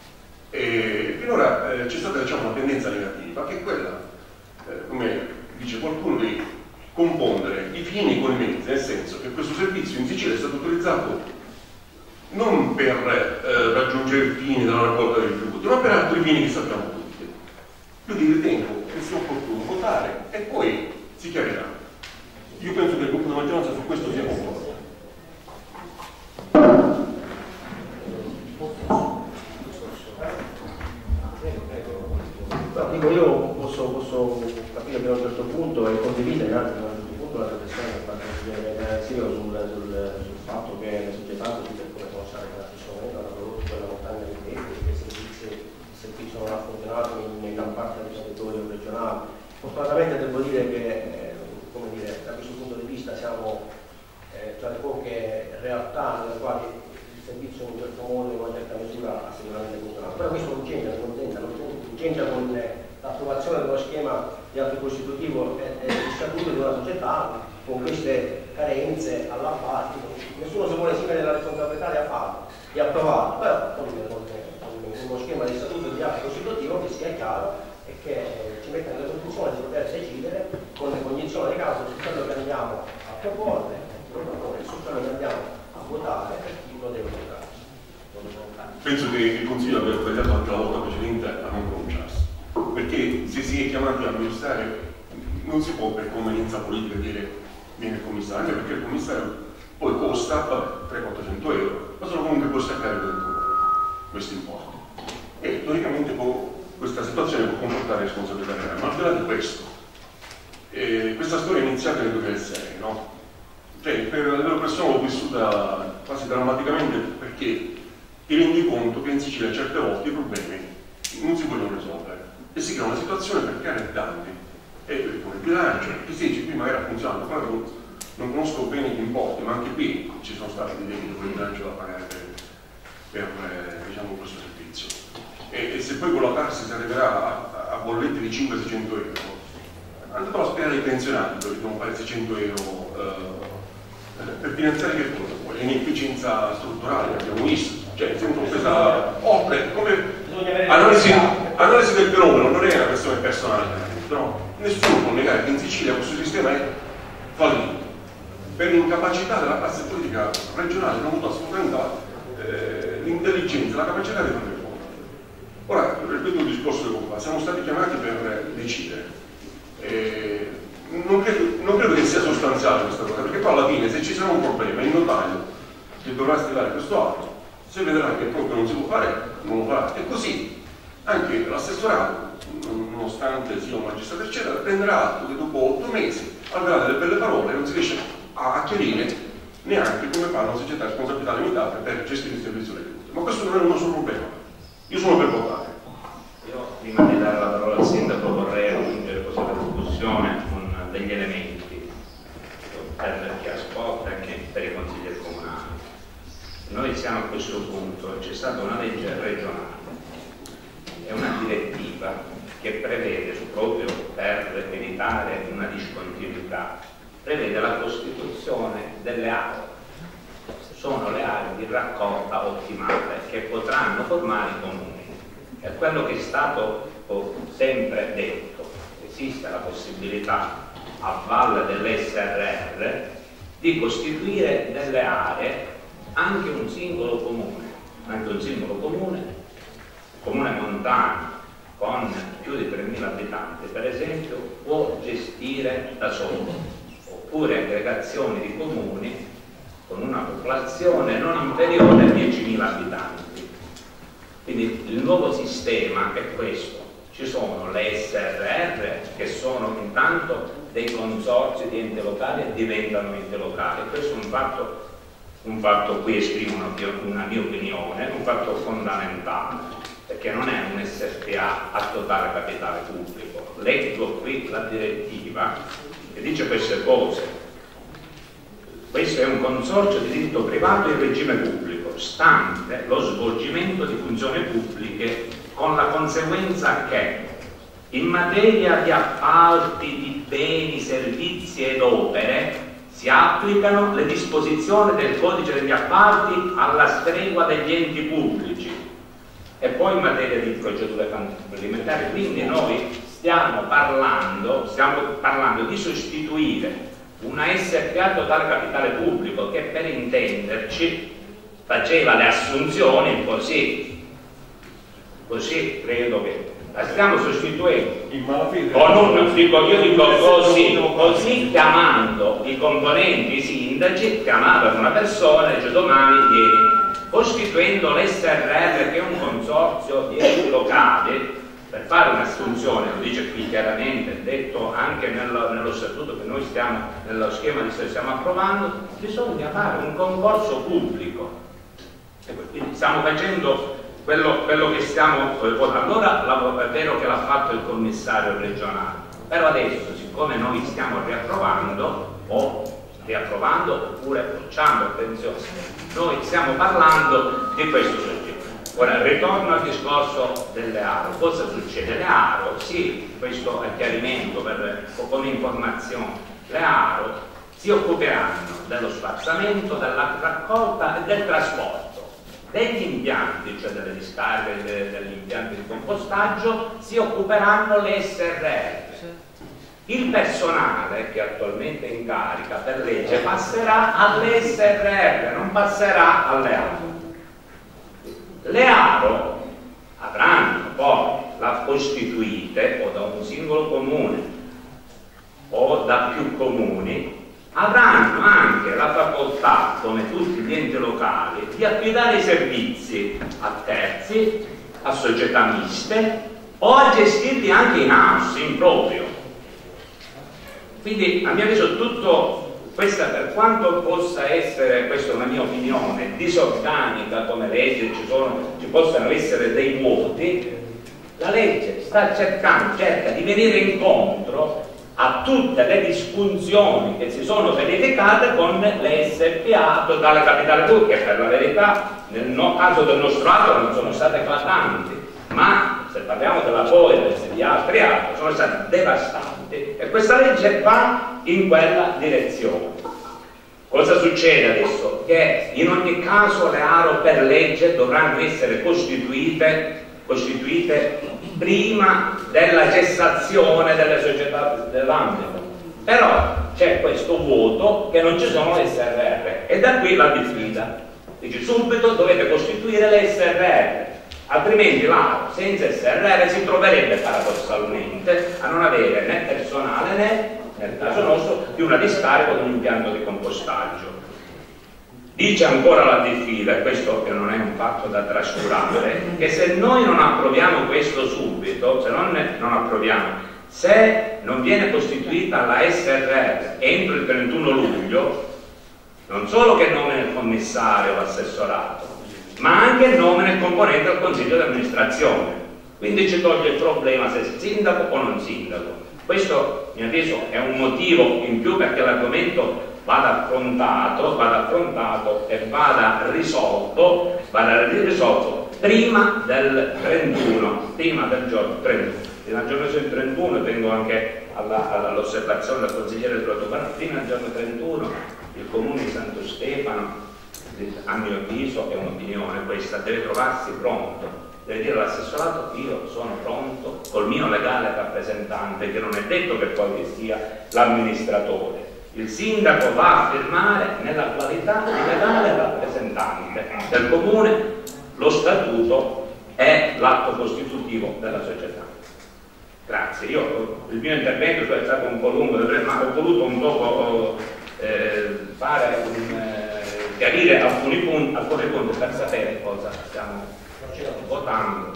E finora eh, c'è stata diciamo, una tendenza negativa che è quella, eh, come dice qualcuno, di confondere i fini con i mezzi, nel senso che questo servizio in Sicilia è stato utilizzato non per eh, raggiungere i fini della raccolta dei rifiuti, ma per altri fini che sappiamo tutti. Quindi ritengo che sia opportuno votare e poi si chiarirà. Io penso che il gruppo di maggioranza su questo sia concordato. Dico, io posso, posso capire che a un certo punto e condividere anche a un certo punto la riflessione che ha fatto il sul, sul, sul fatto che le società così per come possa la stesso momento hanno prodotto quella montagna di crediti, che i servizi, i servizi non hanno funzionato in, in gran parte del territorio regionale. Fortunatamente devo dire che eh, come dire, da questo punto di vista siamo eh, tra le poche realtà nelle quali il servizio in un certo modo, in una certa misura ha sicuramente funzionato. Però questo non c'entra, non c'entra, non c'entra con l'approvazione dello schema di atto costitutivo e di statuto di una società con queste carenze alla parte. Nessuno si vuole assumere la responsabilità di farlo, di approvarlo, però con, con, con uno schema di statuto di atto costitutivo che sia chiaro e che ci metta nelle condizioni di poter decidere con le condizioni di causa su quello che andiamo a proporre e su quello che andiamo a votare per chi lo deve votare. Penso che il Consiglio abbia sbagliato anche la volta precedente a non pronunciarsi, perché se si è chiamati a amministrare non si può per convenienza politica dire viene il commissario, anche perché il commissario poi costa trecento quattrocento euro, ma sono comunque costi a carico del comune questi importi e teoricamente può, questa situazione può comportare responsabilità reale. Ma al di là di questo, eh, questa storia è iniziata nel duemilasei, no? Cioè, per la loro persona l'ho vissuta quasi drammaticamente, perché ti rendi conto che in Sicilia certe volte i problemi non si vogliono risolvere e si crea una situazione per creare danni e con il bilancio, che sì, qui magari ha funzionato, però non, non conosco bene gli importi, ma anche qui ci sono stati dei debiti con il bilancio da pagare per, per eh, diciamo, questo servizio e, e se poi con la taxa si arriverà a, a bollette di cinquecento seicento euro, andrò a spiegare ai pensionati dove dobbiamo fare seicento euro eh, per finanziare che cosa? Poi l'inefficienza strutturale che abbiamo visto, cioè sento questa oltre come analisi, analisi del fenomeno, non è una questione personale, no? Nessuno può negare che in Sicilia questo sistema è fallito per l'incapacità della classe politica regionale, non ha avuto assolutamente eh, l'intelligenza, la capacità di fare riforme. Ora, ripeto il discorso del Compa, siamo stati chiamati per decidere. Eh, non, credo, non credo che sia sostanziale questa cosa, perché poi alla fine se ci sarà un problema, il notaio che dovrà stilare questo atto, se vedrà che proprio non si può fare, non lo farà. E così anche l'assessorato, nonostante sia un magistrato eccetera, prenderà atto che dopo otto mesi, al di là delle belle parole, non si riesce a chiarire neanche come fare una società a responsabilità limitata per gestire il servizio delle rifiuti. Ma questo non è il nostro problema. Io sono per votare. Io prima di dare la parola al sindaco vorrei aggiungere così alla discussione con degli elementi per chi ascolta e anche per i consiglieri comunali. Noi siamo a questo punto, c'è stata una legge regionale e una direttiva che prevede, proprio per evitare una discontinuità, prevede la costituzione delle aree. Sono le aree di raccolta ottimale che potranno formare i comuni. È quello che è stato sempre detto. Esiste la possibilità a valle dell'S R R di costituire delle aree, anche un singolo comune, anche un singolo comune, comune montano con più di tremila abitanti per esempio, può gestire da solo, oppure aggregazioni di comuni con una popolazione non inferiore a diecimila abitanti. Quindi il nuovo sistema è questo. Ci sono le S R R che sono intanto dei consorzi di enti locali e diventano enti locali. Questo è un fatto, un fatto qui esprimo una, una mia opinione, un fatto fondamentale, perché non è un S P A a totale capitale pubblico. Leggo qui la direttiva che dice queste cose. Questo è un consorzio di diritto privato in regime pubblico, stante lo svolgimento di funzioni pubbliche, con la conseguenza che in materia di appalti di beni, servizi ed opere si applicano le disposizioni del codice degli appalti alla stregua degli enti pubblici, e poi in materia di procedure fallimentari. Quindi noi stiamo parlando, stiamo parlando di sostituire una S P A totale capitale pubblico che, per intenderci, faceva le assunzioni così, così credo che la stiamo sostituendo con un, dico, io dico così, così chiamando i componenti, i sindaci, chiamavano una persona e dice domani vieni, costituendo l'S R R, che è un consorzio di enti locali, per fare un'assunzione, lo dice qui chiaramente, detto anche nello, nello statuto che noi stiamo, nello schema di stiamo approvando, bisogna fare un concorso pubblico. E quindi stiamo facendo quello, quello che stiamo votando. Allora è vero che l'ha fatto il commissario regionale, però adesso, siccome noi stiamo riapprovando, o riapprovando oppure bocciando, attenzione, noi stiamo parlando di questo soggetto. Ora ritorno al discorso delle A R O. Cosa succede? Le A R O, sì, questo è chiarimento per, come informazione, le A R O si occuperanno dello spazzamento, della raccolta e del trasporto degli impianti, cioè delle discariche, de, degli impianti di compostaggio, si occuperanno le S R R. Il personale che attualmente è in carica per legge passerà alle S R R, non passerà alle A R O. Le A R O avranno poi la costituite o da un singolo comune o da più comuni, avranno anche la facoltà, come tutti gli enti locali, di affidare i servizi a terzi, a società miste o a gestirli anche in house, in proprio. Quindi a mio avviso tutto questa, per quanto possa essere, questa è una mia opinione, disorganica come legge, ci, sono, ci possano essere dei vuoti, la legge sta cercando, cerca di venire incontro a tutte le disfunzioni che si sono verificate con le S P A totale capitale pubblica, che per la verità nel no, caso del nostro atto non sono state eclatanti, ma se parliamo della Boilers e di altri atti sono stati devastanti, e questa legge va in quella direzione. Cosa succede adesso? Che in ogni caso le A R O per legge dovranno essere costituite, costituite prima della cessazione delle società dell'ambito, però c'è questo vuoto che non ci sono le S R R, e da qui la diffida. Dice subito dovete costituire le S R R, altrimenti l'A R O senza S R R si troverebbe paradossalmente a non avere né personale né, nel caso nostro, di una discarica o di un impianto di compostaggio. Dice ancora la diffida, e questo che non è un fatto da trascurare, che se noi non approviamo questo subito, se non, ne, non approviamo, se non viene costituita la S R R entro il trentuno luglio, non solo che nomina il commissario o l'assessorato, ma anche il nome del componente del consiglio di amministrazione. Quindi ci toglie il problema se è sindaco o non sindaco. Questo, a mio avviso, è un motivo in più perché l'argomento vada affrontato, vada affrontato e vada risolto, vada risolto prima del trentuno, prima del giorno trentuno. Prima del giorno del trentuno, tengo anche all'osservazione del consigliere Trottopano, prima del giorno trentuno il comune di Santo Stefano, a mio avviso è un'opinione questa, deve trovarsi pronto, deve dire all'assessorato io sono pronto col mio legale rappresentante, che non è detto che poi sia l'amministratore. Il sindaco va a firmare nella qualità di legale rappresentante del comune lo statuto e l'atto costitutivo della società. Grazie, io il mio intervento è stato un po' lungo, ma ho voluto un po' eh, fare un, eh, chiarire alcuni punti, alcuni punti per sapere cosa stiamo votando.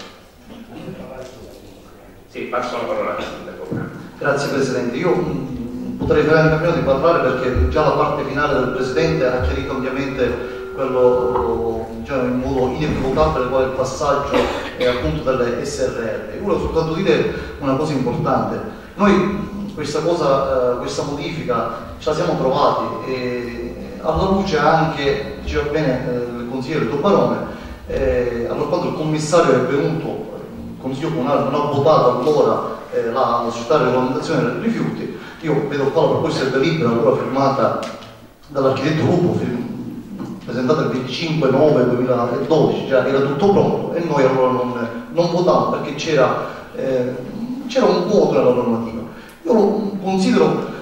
Sì, passo la parola al sindaco. Grazie Presidente, io mh, potrei fare anche a meno di parlare perché già la parte finale del Presidente ha chiarito ovviamente quello, diciamo, in modo inequivocabile qual è il passaggio eh, appunto delle S R R. Io volevo soltanto dire una cosa importante. Noi questa cosa, eh, questa modifica ce la siamo trovati e alla luce anche, diceva bene eh, il consigliere Dobarone, eh, allora quando il commissario è venuto, il consiglio comunale non ha votato ancora eh, la, la società di regolamentazione dei rifiuti, io vedo qua la proposta del delibera ancora firmata dall'architetto Lupo, presentata il venticinque nove duemiladodici, già era tutto pronto, e noi allora non, non votavamo perché c'era eh, c'era un vuoto nella normativa. Io lo considero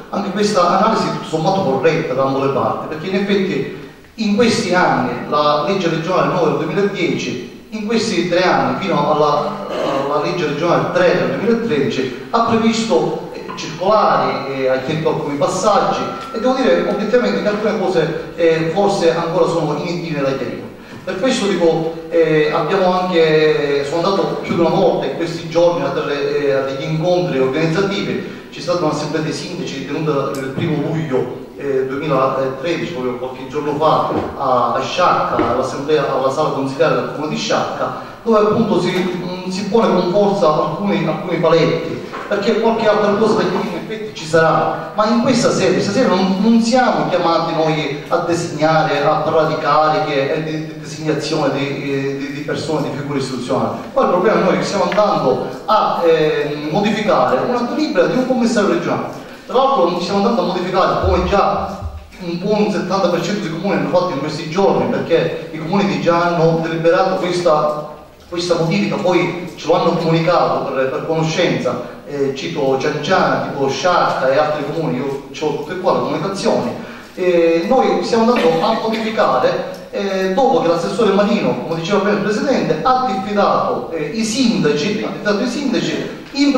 anche questa analisi tutto sommato corretta da ambo le parti, perché in effetti in questi anni la legge regionale nove del duemiladieci, in questi tre anni fino alla, alla legge regionale tre del duemilatredici, ha previsto circolari e ha chiarito alcuni passaggi, e devo dire obiettivamente che alcune cose eh, forse ancora sono iniziative da chiarire. Per questo dico, eh, abbiamo anche, sono andato più di una volta in questi giorni a, delle, eh, a degli incontri organizzativi. C'è stata un'assemblea dei sindaci tenuta il primo luglio eh, duemilatredici, proprio qualche giorno fa, a, a Sciacca, all'assemblea, alla sala consiliare del comune di Sciacca, dove appunto si, mh, si pone con forza alcuni, alcuni paletti, perché qualche altra cosa da chiarire in effetti ci sarà, ma in questa sede, stasera non, non siamo chiamati noi a designare, a parlare di cariche e di, di designazione di, di, di persone, di figure istituzionali. Poi il problema è noi che stiamo andando a eh, modificare una delibera di un commissario regionale. Tra l'altro stiamo andando a modificare, come già un buon settanta per cento dei comuni hanno fatto in questi giorni, perché i comuni che già hanno deliberato questa, questa modifica poi ce lo hanno comunicato per, per conoscenza, eh, cito Cianciana, tipo Sciacca e altri comuni, io ho tutte qua le comunicazioni. Eh, noi stiamo andando a modificare eh, dopo che l'assessore Marino, come diceva prima il Presidente, ha diffidato eh, i sindaci, ha diffidato i sindaci in,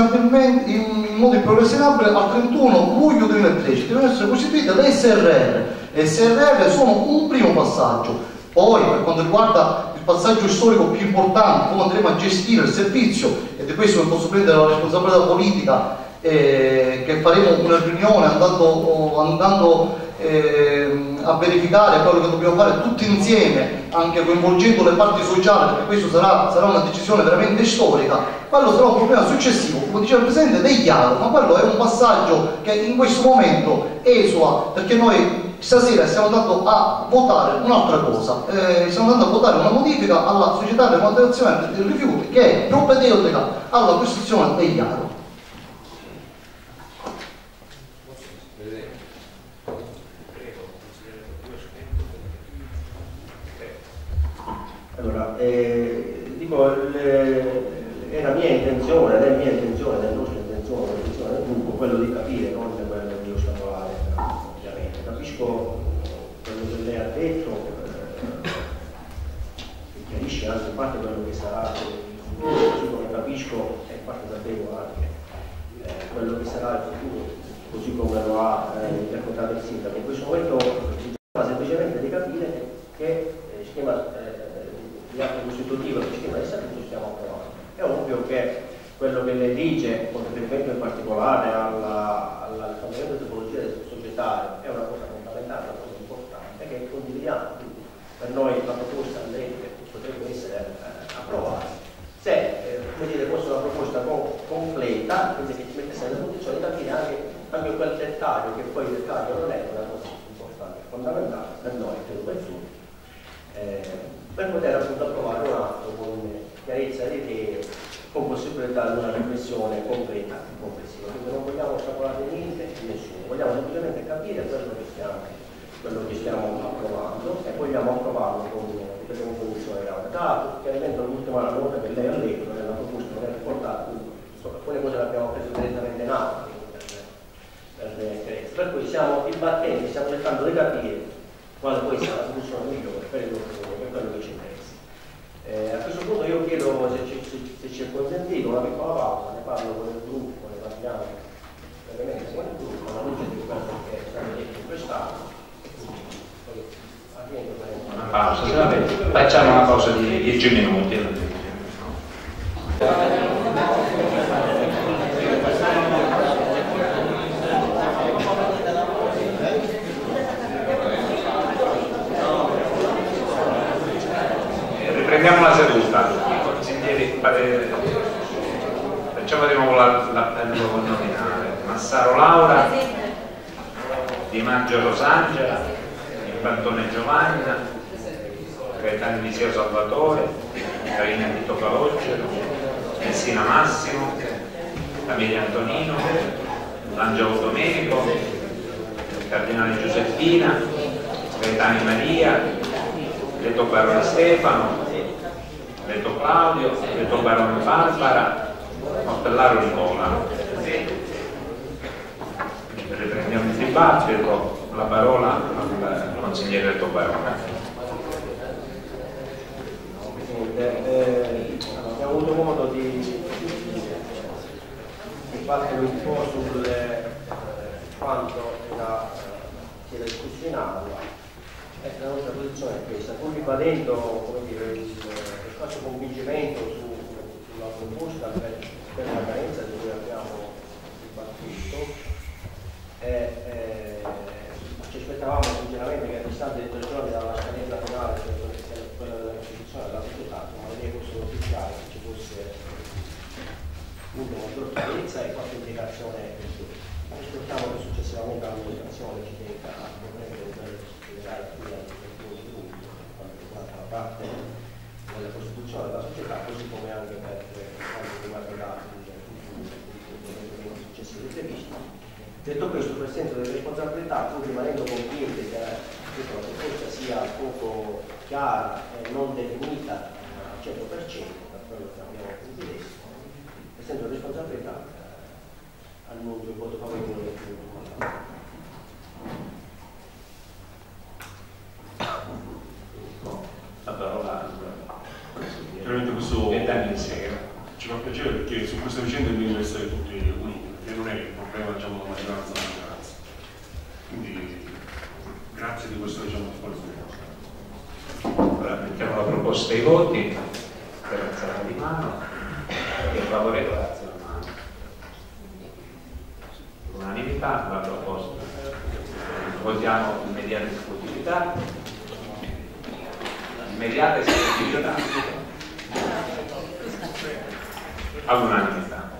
in, in modo improcrastinabile al trentuno luglio duemilatredici. Devono essere costituite le S R R. Le S R R sono un primo passaggio. Poi, per quanto riguarda il passaggio storico più importante, come andremo a gestire il servizio, e di questo posso prendere la responsabilità politica, eh, che faremo una riunione andando, andando eh, a verificare quello che dobbiamo fare tutti insieme, anche coinvolgendo le parti sociali, perché questo sarà, sarà una decisione veramente storica. Quello sarà un problema successivo, come diceva il Presidente, dei chiaro, ma quello è un passaggio che in questo momento esula, perché noi stasera stiamo andando a votare un'altra cosa, eh, stiamo andando a votare una modifica alla società di manutenzione dei rifiuti che è propedeutica alla costruzione dei chiaro. Allora, eh, dico, le, era mia intenzione, ed è mia intenzione, è nostra intenzione, l'intenzione del gruppo, quello di capire, non quello di ostacolare, ovviamente. Capisco quello che lei ha detto, eh, che chiarisce anche in parte quello che sarà il futuro, così come capisco, e in parte sapevo anche, eh, quello che sarà il futuro, così come lo ha eh, interpretato il sindaco. In questo momento si tratta semplicemente di capire che il schema eh, di atto costitutivo del schema di statuto stiamo approvando. È ovvio che quello che lei dice, con riferimento in particolare alla, alla, al cambiamento di tipologia societaria, è una cosa fondamentale, una cosa importante, che condividiamo. Quindi per noi la proposta legge potrebbe essere eh, approvata. Se eh, come dire, fosse una proposta co completa, quindi che ci mettesse nelle condizioni di capire anche, anche quel dettaglio, che poi il dettaglio non è una cosa importante, fondamentale per noi, per il Sud, eh, per poter appunto approvare un atto con chiarezza di idee, con possibilità di una riflessione completa e complessiva. Quindi non vogliamo ostacolare niente e nessuno, vogliamo semplicemente capire quello che stiamo, quello che stiamo approvando, e vogliamo approvarlo con una condizione grave. Chiaramente l'ultima nota che lei ha letto nella proposta non è riportata, quindi alcune cose le abbiamo preso direttamente in aula per, per, per, per cui stiamo dibattendo, stiamo cercando di capire quale può essere la soluzione migliore per il nostro comune, per quello che ci interessa. Eh, a questo punto io chiedo se ci, se, se ci è consentito una piccola pausa, ne parlo con il gruppo, ne parliamo brevemente con il gruppo, alla luce di quello che è stato detto in quest'anno. Una pausa, facciamo una pausa di dieci minuti. Riprendiamo la seduta. Consiglieri, facciamo di nuovo l'appello nominale. Massaro Laura, Di Maggio Rosangela, Infantone Giovanna, Gaetano Eliseo Salvatore, Carina Tito Calogero, Messina Massimo, Famiglia Antonino, Angelo Domenico, Cardinale Giuseppina, Gaetani Maria, Leto Barone Stefano, Leto Claudio, Leto Barone Barbara, Ostellaro Nicola. dibattito la parola al consigliere Tobarone. Eh, abbiamo avuto modo di dibattere un po' su eh, quanto era eh, discusso in aula e la nostra posizione è questa, pur ribadendo come dire, il, il nostro convincimento su, sulla proposta per, per la carenza di cui abbiamo dibattuto. Eh, eh, ci aspettavamo sinceramente che a distanza di tre giorni dalla scadenza finale, cioè quella della Costituzione della società, ma lei fosse ufficiale, che ci fosse una maggior chiarezza e qualche indicazione in più. Aspettiamo che successivamente l'amministrazione ci tenga a comprendere spiegare qui al ventuno di luglio per quanto riguarda la parte della Costituzione della società, così come anche per quanto riguarda l'altro successivi previsti. Detto questo, per senso di responsabilità, pur rimanendo convinti che la proposta sia poco chiara e non definita al cento per cento, per quello che abbiamo condiviso, per senso di responsabilità eh, annuncio il voto favorevole del Gruppo. La parola al Veramente questo consigliere. ci fa piacere perché su questa vicenda bisogna essere tutti uniti, perché non è il problema diciamo della maggioranza della minoranza. Quindi grazie di questo diciamo sforzo. Ora mettiamo la proposta ai voti per alzare di mano e favorevole alzare la mano. L'unanimità la proposta. Votiamo immediata esclusività. Immediata esclusività. All'unanimità.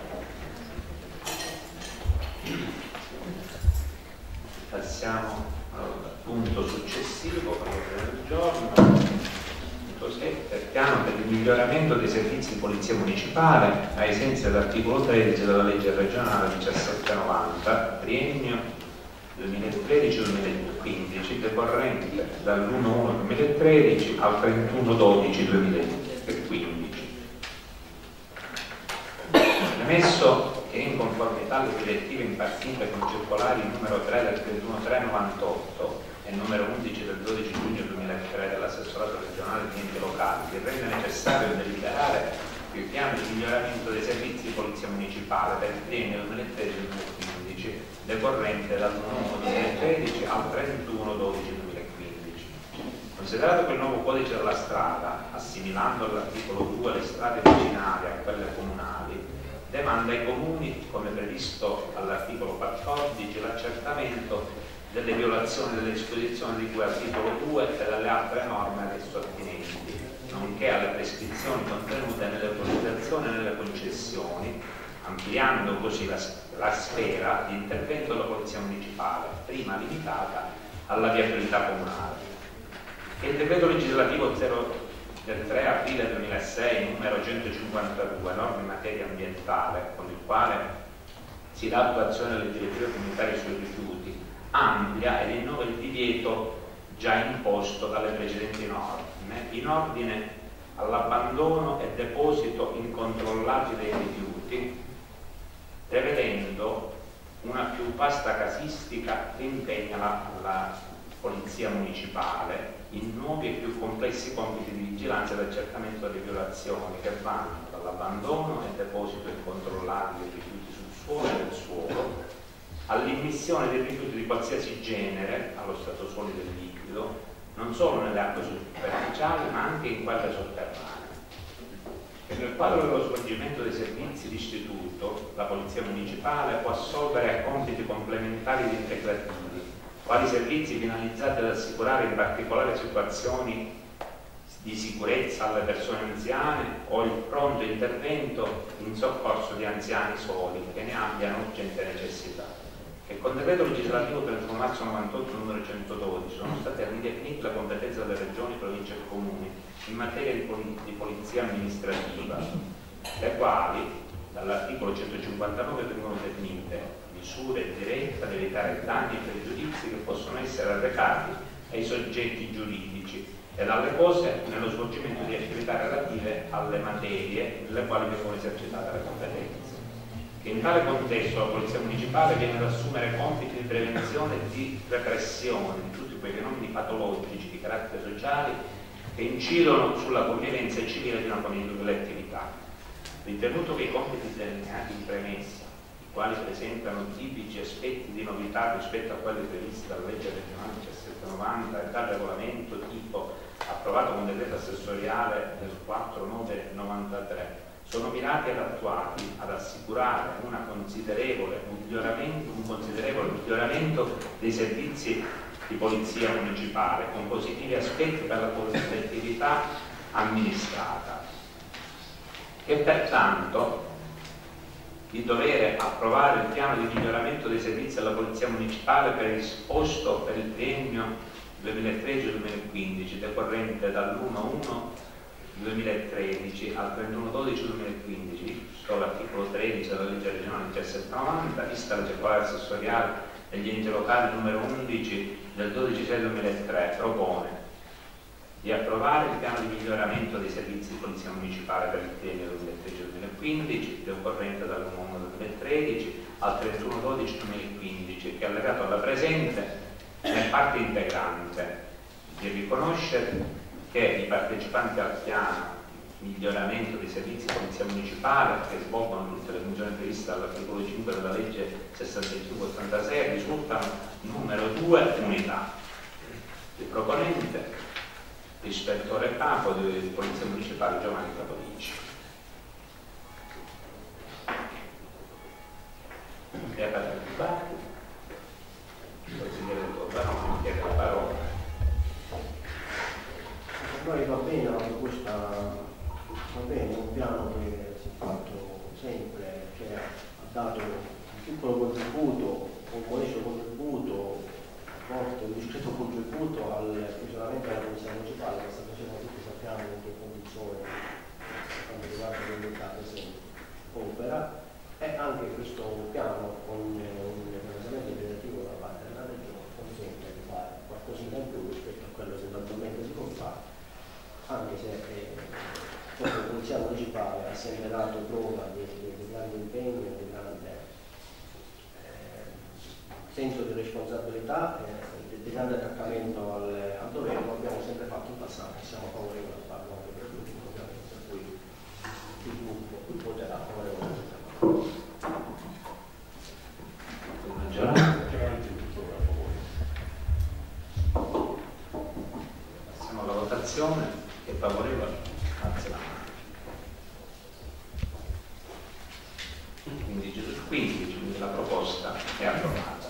Passiamo al punto successivo, all'ordine del giorno, punto sette, piano per il miglioramento dei servizi di polizia municipale ai sensi dell'articolo tredici della legge regionale millesettecentonovanta, triennio duemilatredici duemilaquindici, decorrente dall'uno uno duemilatredici al trentuno dodici duemilaquindici. Premesso che in conformità alle direttive impartite con circolari numero tre del trentuno tre novantotto e numero undici del dodici giugno duemilatré dell'assessorato regionale di enti locali, si rende necessario deliberare il piano di miglioramento dei servizi di polizia municipale per il triennio duemilatredici duemilaquindici, decorrente dall'uno uno duemilatredici al trentuno dodici duemilaquindici. Considerato che il nuovo codice della strada, assimilando all'articolo due le strade vicinali a quelle comunali, demanda ai comuni, come previsto all'articolo quattordici, l'accertamento delle violazioni delle disposizioni di cui all'articolo due e dalle altre norme ad esso attinenti, nonché alle prescrizioni contenute nelle autorizzazioni e nelle concessioni, ampliando così la, la sfera di intervento della polizia municipale, prima limitata alla viabilità comunale. Che il decreto legislativo zero del tre aprile duemilasei numero centocinquantadue, norme in materia ambientale, con il quale si dà attuazione alle direttive comunitarie sui rifiuti, amplia ed innova il divieto già imposto dalle precedenti norme in ordine all'abbandono e deposito incontrollati dei rifiuti, prevedendo una più vasta casistica che impegna la, la polizia municipale in nuovi e più complessi compiti di vigilanza ed accertamento delle violazioni che vanno dall'abbandono e deposito incontrollato dei rifiuti sul suolo e nel suolo all'immissione dei rifiuti di qualsiasi genere allo stato solido e liquido, non solo nelle acque superficiali ma anche in quelle sotterranee. E nel quadro dello svolgimento dei servizi d'istituto, la polizia municipale può assolvere a compiti complementari ed integrativi, quali servizi finalizzati ad assicurare in particolari situazioni di sicurezza alle persone anziane o il pronto intervento in soccorso di anziani soli che ne abbiano urgente necessità. E con decreto legislativo trentuno marzo novantotto numero centododici sono state ridefinite le competenze delle regioni, province e comuni in materia di, pol di polizia amministrativa, le quali dall'articolo centocinquantanove vengono definite misure dirette ad evitare danni e pregiudizi che possono essere arrecati ai soggetti giuridici e alle cose nello svolgimento di attività relative alle materie nelle quali vengono esercitate le competenze. che in tale contesto la Polizia Municipale viene ad assumere compiti di prevenzione e di repressione di tutti quei fenomeni patologici di carattere sociale che incidono sulla convivenza civile di una collettività. Ritenuto che i compiti delineati in premessa, i quali presentano tipici aspetti di novità rispetto a quelli previsti dalla legge regionale millesettecentonovanta e dal regolamento tipo approvato con decreto assessoriale del quattro nove novantatré, sono mirati ed attuati ad assicurare una considerevole miglioramento, un considerevole miglioramento dei servizi di polizia municipale, con positivi aspetti per la collettività amministrata, che pertanto di dovere approvare il piano di miglioramento dei servizi alla polizia municipale predisposto per il triennio duemilatredici duemilaquindici, decorrente dall'uno uno duemilatredici al trentuno dodici duemilaquindici, visto l'articolo tredici della legge regionale millesettecentonovanta, vista la circolare assessoriale degli enti locali numero undici del dodici sei duemilatré, propone di approvare il piano di miglioramento dei servizi di polizia municipale per il triennio duemilatredici duemilaquindici, decorrente dall'uno uno duemilatredici al trentuno dodici duemilaquindici, che allegato alla presente è parte integrante di riconoscere che i partecipanti al piano di miglioramento dei servizi di polizia municipale, che svolgono tutte le funzioni previste dall'articolo cinque della legge sessantacinque ottantasei, risultano numero due unità. Il proponente, l'ispettore capo di polizia municipale Giovanni Capodici. È aperto il dibattito. Il consigliere Barone chiede la parola. Noi va bene la proposta, va bene, è un piano che si è fatto sempre, che ha dato un piccolo contributo, un modesto contributo, forte, un discreto contributo al funzionamento della polizia municipale, che sta facendo, tutti sappiamo in che condizioni, quando riguarda l'unità per esempio, opera, e anche questo piano con un finanziamento impegnativo da parte della regione consente di fare qualcosina in più rispetto a quello che naturalmente si può fare, anche se eh, la polizia municipale ha sempre dato prova di, di, di grande impegno e di grande eh, senso di responsabilità e eh, di grande attaccamento al, al dovere, lo abbiamo sempre fatto in passato e siamo favorevoli a farlo anche per l'ultimo, ovviamente, per cui il gruppo voterà favorevolmente. Passiamo alla votazione. È favorevole? Alza la mano. quindici su quindici, quindi la proposta è approvata.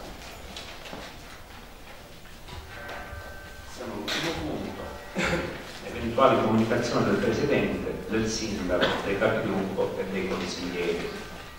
Siamo all'ultimo punto. Eventuali comunicazioni del Presidente, del Sindaco, dei capigruppo e dei consiglieri.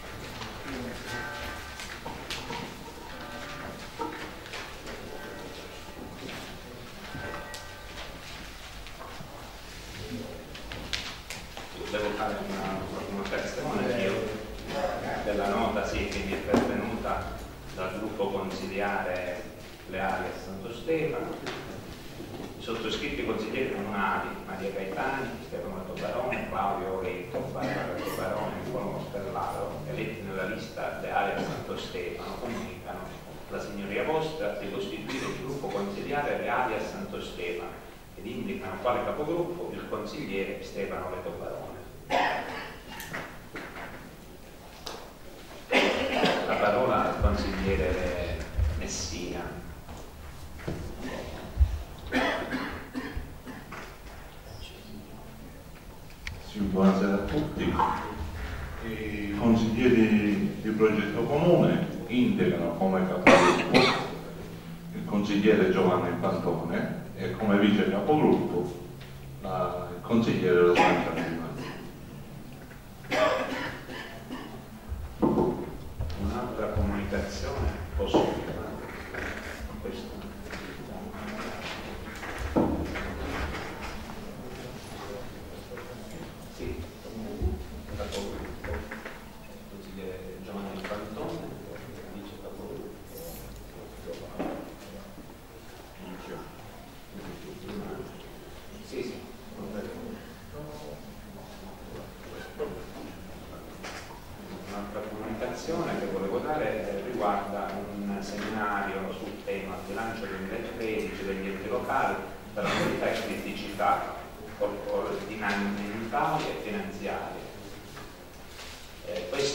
Devo fare una comunicazione io della nota sì, che mi è pervenuta dal gruppo consigliare Leali a Santo Stefano. I sottoscritti consiglieri comunali Maria Gaetani, Stefano Tobarone, Claudio Oretto, Barbara Tobarone e Nicola Mostellaro, eletti nella lista Leali a Santo Stefano, comunicano la signoria vostra di costituire il gruppo consigliare Leali a Santo Stefano ed indicano quale capogruppo il consigliere Stefano Leto Barone. La parola al consigliere Messina. Sì, buonasera a tutti. I consiglieri di progetto comune integrano come capogruppo il consigliere Giovanni Pantone e come vice capogruppo la, il consigliere Rosancia Prima. Un'altra comunicazione posso dire? Questo. Sì, capogruppo, consigliere Giovanni Pantone, vice capogruppo. Sì, sì.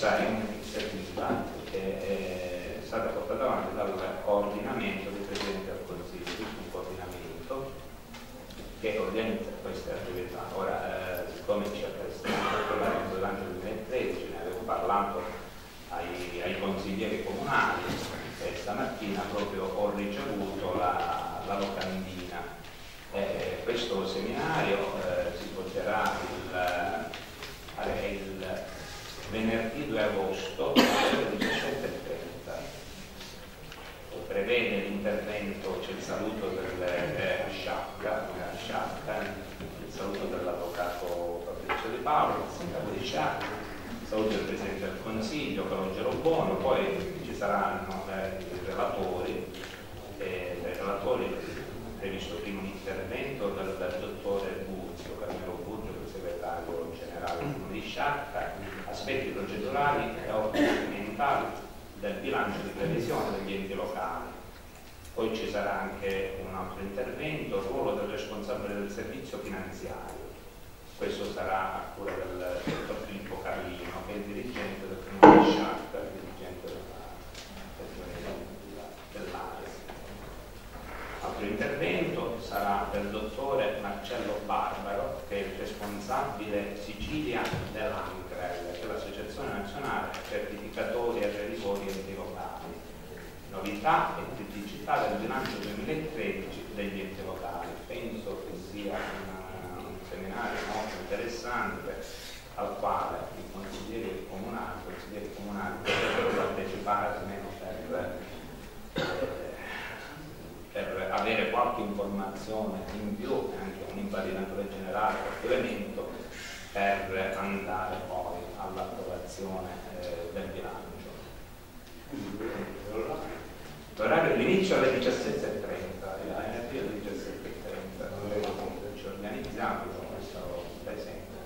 questa è un'iniziativa che è stata portata avanti dal coordinamento dei presidenti del Consiglio, un coordinamento che organizza queste attività. Ora, eh, siccome ci apprestiamo a parlare del bilancio duemilatredici, ne avevo parlato ai, ai consiglieri comunali e stamattina proprio ho ricevuto la, la locandina. Eh, questo seminario eh, si svolgerà il, eh, il venerdì due agosto alle diciassette e trenta. Prevede l'intervento, c'è il saluto del eh, Sciacca, Sciacca, il saluto dell'avvocato Fabrizio Di Paolo, il sindaco di Sciacca, il saluto del Presidente del Consiglio, Calogero Buono, poi ci saranno eh, i relatori, eh, i relatori previsto prima un intervento dal, dal dottore Buzio, Carmelo Buzio, il segretario generale del Comune di Sciacca, aspetti procedurali e ordinamentali del bilancio di previsione degli enti locali. Poi ci sarà anche un altro intervento, il ruolo del responsabile del servizio finanziario. Questo sarà a cura del dottor Filippo Carlino, che è il dirigente del Comune di Sciacca, il dirigente dell'area. Altro intervento sarà del dottore Marcello Barbaro, che è il responsabile Sicilia dell'ANCREL, che è l'Associazione Nazionale Certificatori e Revisori Enti Locali. Novità e criticità del bilancio duemilatredici degli enti locali. Penso che sia una, un seminario molto interessante al quale i consiglieri comunali, i consiglieri comunali potrebbero partecipare almeno per eh, per avere qualche informazione in più e anche un infarinatura generale per l'evento, per andare poi all'approvazione eh, del bilancio. L'orario l'inizio alle diciassette e trenta, il venerdì alle diciassette e trenta, ci organizziamo con questo presente.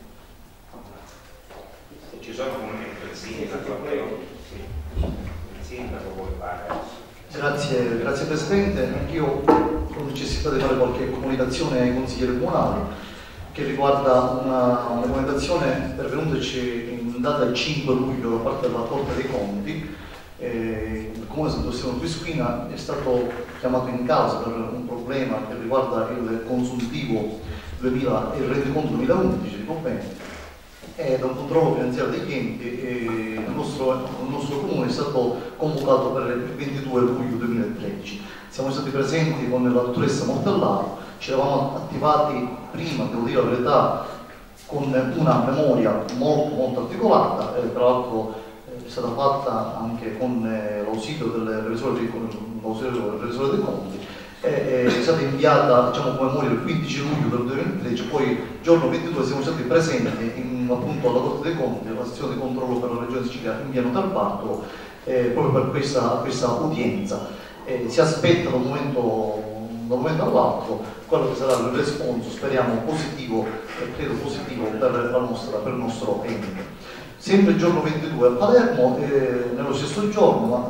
Se ci sono commenti, il sindaco, sì, il sindaco vuole fare. Grazie, grazie Presidente, anch'io ho necessità di fare qualche comunicazione ai consiglieri comunali che riguarda una, una comunicazione pervenutaci in data cinque luglio da parte della Corte dei Conti. Eh, il Comune Santo Stefano Quisquina è stato chiamato in causa per un problema che riguarda il consuntivo duemila e il rendiconto duemilaundici, dico bene, e da un controllo finanziario degli enti eh, il, nostro, il nostro comune è stato convocato per il ventidue luglio duemilatredici. Siamo stati presenti con la dottoressa Mortellaro, ci eravamo attivati prima, devo dire la verità, con una memoria molto molto articolata, eh, tra l'altro eh, è stata fatta anche con eh, l'ausilio del revisore dei, del revisore dei conti. È stata inviata, diciamo, come memoria il quindici luglio del duemilatredici, poi il giorno ventidue siamo stati presenti in, appunto alla Corte dei Conti, alla sezione di controllo per la Regione Sicilia in via Notarbartolo, eh, proprio per questa, questa udienza. Eh, si aspetta da un momento, da un momento all'altro quello che sarà il responso, speriamo positivo e credo positivo per, la nostra, per il nostro ente. Sempre il giorno ventidue a Palermo, eh, nello stesso giorno, ma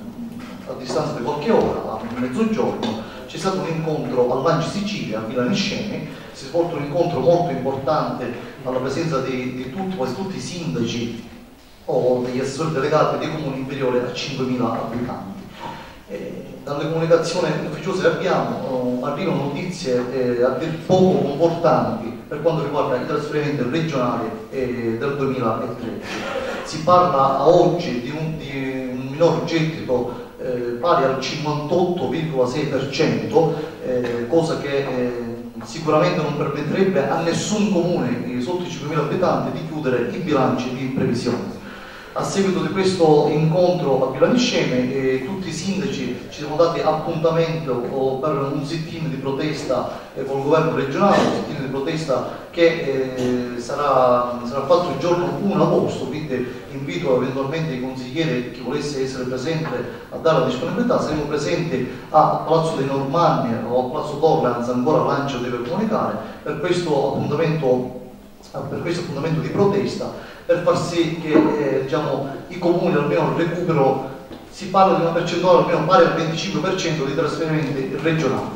a distanza di qualche ora, a mezzogiorno, c'è stato un incontro all'Anci Sicilia a Milaniscemi, si è svolto un incontro molto importante alla presenza di, di tutti, quasi tutti i sindaci o degli assessori delegati dei comuni inferiori a cinquemila abitanti. Eh, dalle comunicazioni ufficiose che abbiamo eh, arrivano notizie eh, a dir poco confortanti per quanto riguarda i trasferimenti regionali eh, del duemilatredici. Si parla a oggi di un, di un minor gettito Eh, pari al cinquantotto virgola sei per cento, eh, cosa che eh, sicuramente non permetterebbe a nessun comune eh, sotto i cinquemila abitanti di chiudere i bilanci di previsione. A seguito di questo incontro a Milaniscemi eh, tutti i sindaci ci siamo dati appuntamento oh, per un sit-in di protesta eh, con il governo regionale, un sit-in di protesta che eh, sarà, sarà fatto il giorno primo agosto, quindi invito eventualmente i consiglieri, chi volesse essere presente, a dare la disponibilità. Saremo presenti a Palazzo dei Normanni o a Palazzo Torrens, ancora l'Ancio deve comunicare, per questo appuntamento per questo appuntamento di protesta, per far sì che eh, diciamo, i comuni almeno recuperino, si parla di una percentuale almeno pari al venticinque per cento di trasferimenti regionali.